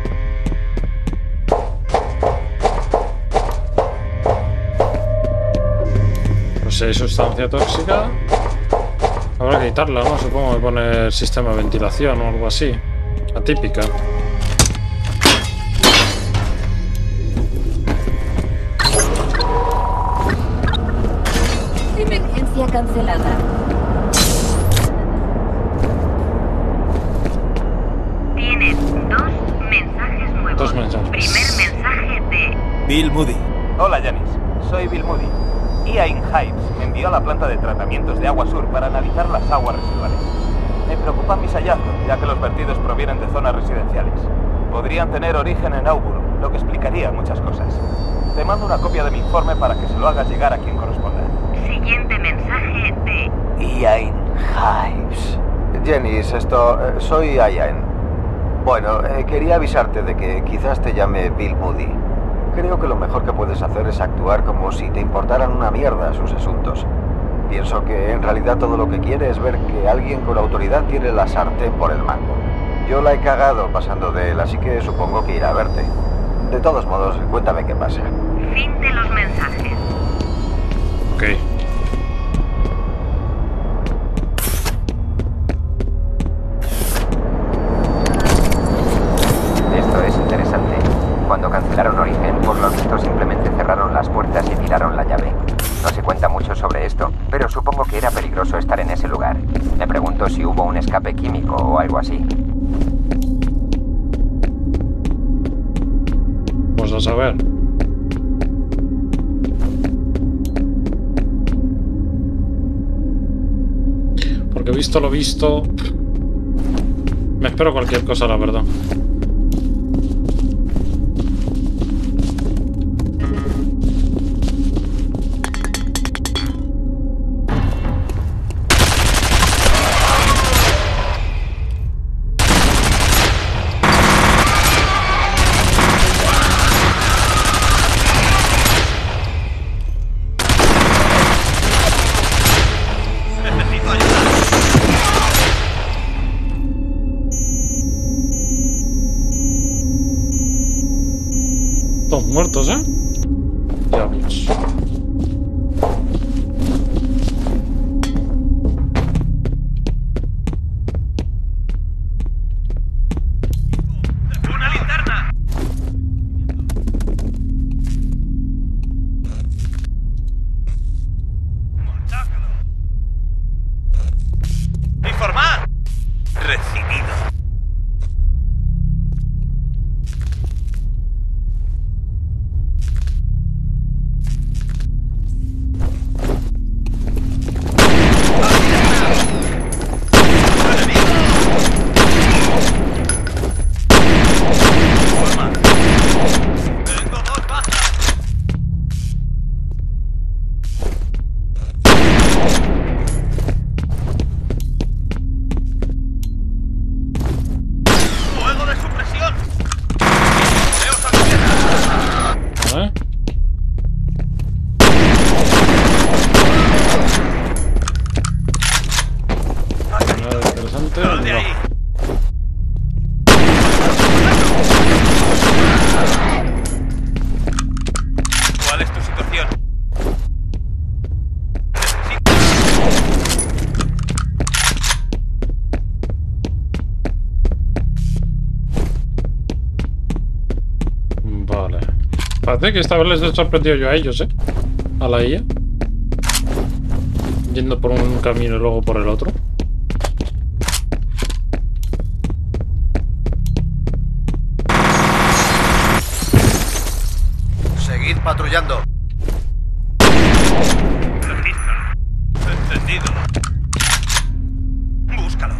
S1: Pues si hay sustancia tóxica, habrá que quitarla, ¿no? Supongo que poner sistema de ventilación o algo así. Atípica.
S6: Emergencia cancelada. Tienes dos mensajes nuevos.
S1: Dos mensajes.
S6: Primer mensaje de
S13: Bill Moody.
S19: Hola, Janice. Soy Bill Moody. Ian Hives me envió a la planta de tratamientos de Agua Sur para analizar las aguas residuales. Me preocupan mis hallazgos, ya que los vertidos provienen de zonas residenciales. Podrían tener origen en Auburn, lo que explicaría muchas cosas. Te mando una copia de mi informe para que se lo hagas llegar a quien corresponda.
S6: Siguiente mensaje de
S2: Ian Hives. Janice, esto... eh, soy Ian. Bueno, eh, quería avisarte de que quizás te llame Bill Moody. Creo que lo mejor que puedes hacer es actuar como si te importaran una mierda sus asuntos. Pienso que en realidad todo lo que quiere es ver que alguien con autoridad tiene la sartén por el mango. Yo la he cagado pasando de él, así que supongo que irá a verte. De todos modos, cuéntame qué pasa.
S6: fin de los mensajes.
S1: Ok. a saber. Porque visto lo visto, me espero cualquier cosa, la verdad. Todos muertos, ¿eh? Diablos.
S17: ¡Una linterna! ¡Informar! Recibido. ¿Cuál es tu situación?
S1: Vale. Parece que esta vez les he sorprendido yo a ellos, ¿eh? A la I A. Yendo por un camino y luego por el otro.
S9: Seguid patrullando.
S17: Entendido. Búscalo.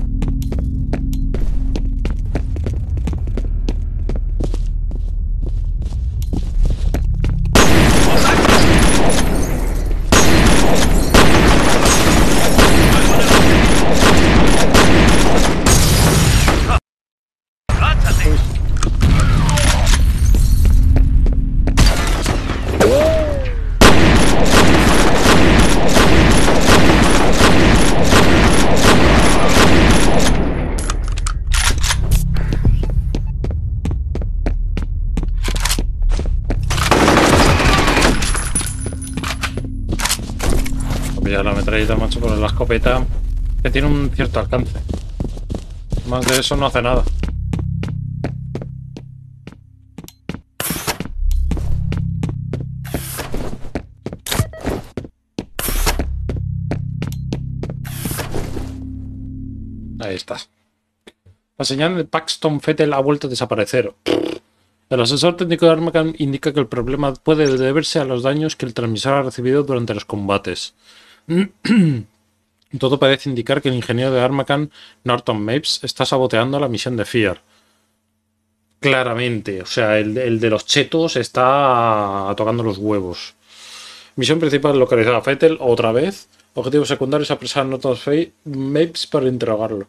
S1: Ya la metralleta, macho, con la escopeta que tiene un cierto alcance. Más de eso no hace nada. Ahí está. La señal de Paxton Fettel ha vuelto a desaparecer. El asesor técnico de Armacan indica que el problema puede deberse a los daños que el transmisor ha recibido durante los combates. Todo parece indicar que el ingeniero de Armacan, Norton Mapes, está saboteando la misión de Fear. Claramente, o sea, el, el de los chetos está tocando los huevos. Misión principal localizada a Fettel, otra vez. Objetivo secundario es apresar a Norton Mapes para interrogarlo.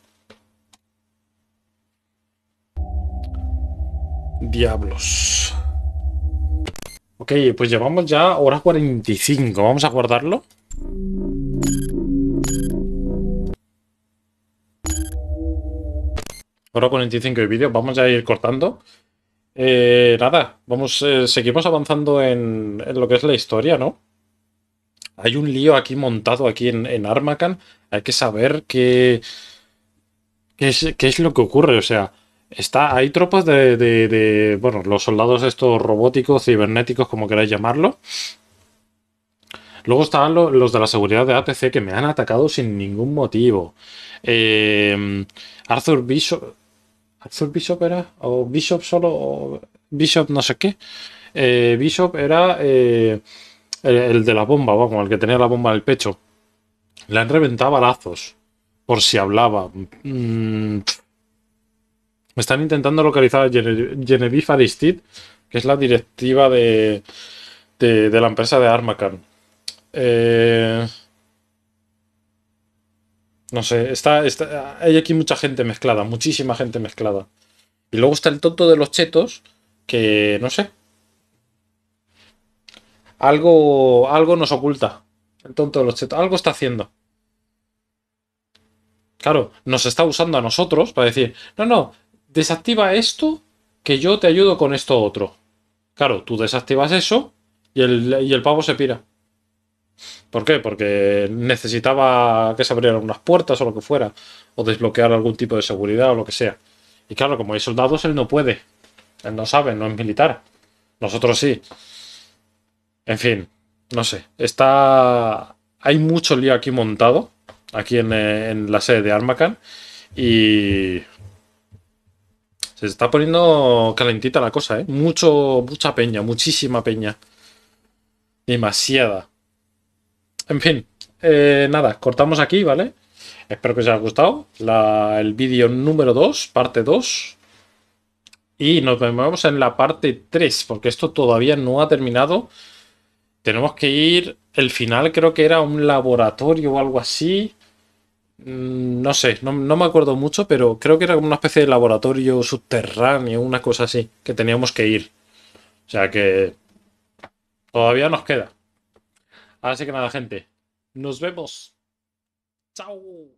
S1: Diablos. Ok, pues llevamos ya hora cuarenta y cinco. Vamos a guardarlo. Hora cuarenta y cinco de vídeo. Vamos a ir cortando. Eh, nada, vamos, eh, seguimos avanzando en, en lo que es la historia, ¿no? Hay un lío aquí montado aquí en, en Armacan. Hay que saber qué, qué, es, qué es lo que ocurre. O sea, está, hay tropas de, de, de, bueno, los soldados estos robóticos, cibernéticos, como queráis llamarlo. Luego estaban lo, los de la seguridad de A T C que me han atacado sin ningún motivo. Eh, Arthur Bishop... ¿Arthur Bishop era? ¿O Bishop solo? O Bishop no sé qué. Eh, Bishop era eh, el, el de la bomba, vamos, el que tenía la bomba en el pecho. Le han reventado balazos por si hablaba. Mm, están intentando localizar a Gene- Genevieve Aristide, que es la directiva de, de, de la empresa de Armacan. Eh, no sé, está, está, hay aquí mucha gente mezclada, muchísima gente mezclada. Y luego está el tonto de los chetos, que no sé. Algo, algo nos oculta. El tonto de los chetos, algo está haciendo. Claro, nos está usando a nosotros para decir, no, no, desactiva esto, que yo te ayudo con esto otro. Claro, tú desactivas eso y el, y el pavo se pira. ¿Por qué? Porque necesitaba que se abrieran unas puertas o lo que fuera, o desbloquear algún tipo de seguridad o lo que sea. Y claro, como hay soldados, él no puede. Él no sabe, no es militar. Nosotros sí. En fin, no sé. Está... Hay mucho lío aquí montado, aquí en, eh, en la sede de Armacan, y... se está poniendo calentita la cosa, ¿eh? Mucho, mucha peña, muchísima peña. Demasiada. En fin, eh, nada, cortamos aquí, ¿vale? Espero que os haya gustado la, el vídeo número dos, parte dos. Y nos vemos en la parte tres, porque esto todavía no ha terminado. Tenemos que ir... El final creo que era un laboratorio o algo así. Mm, No sé, no, no me acuerdo mucho, pero creo que era como una especie de laboratorio subterráneo, una cosa así, que teníamos que ir. O sea que todavía nos queda. Así que nada, gente. Nos vemos. Chao.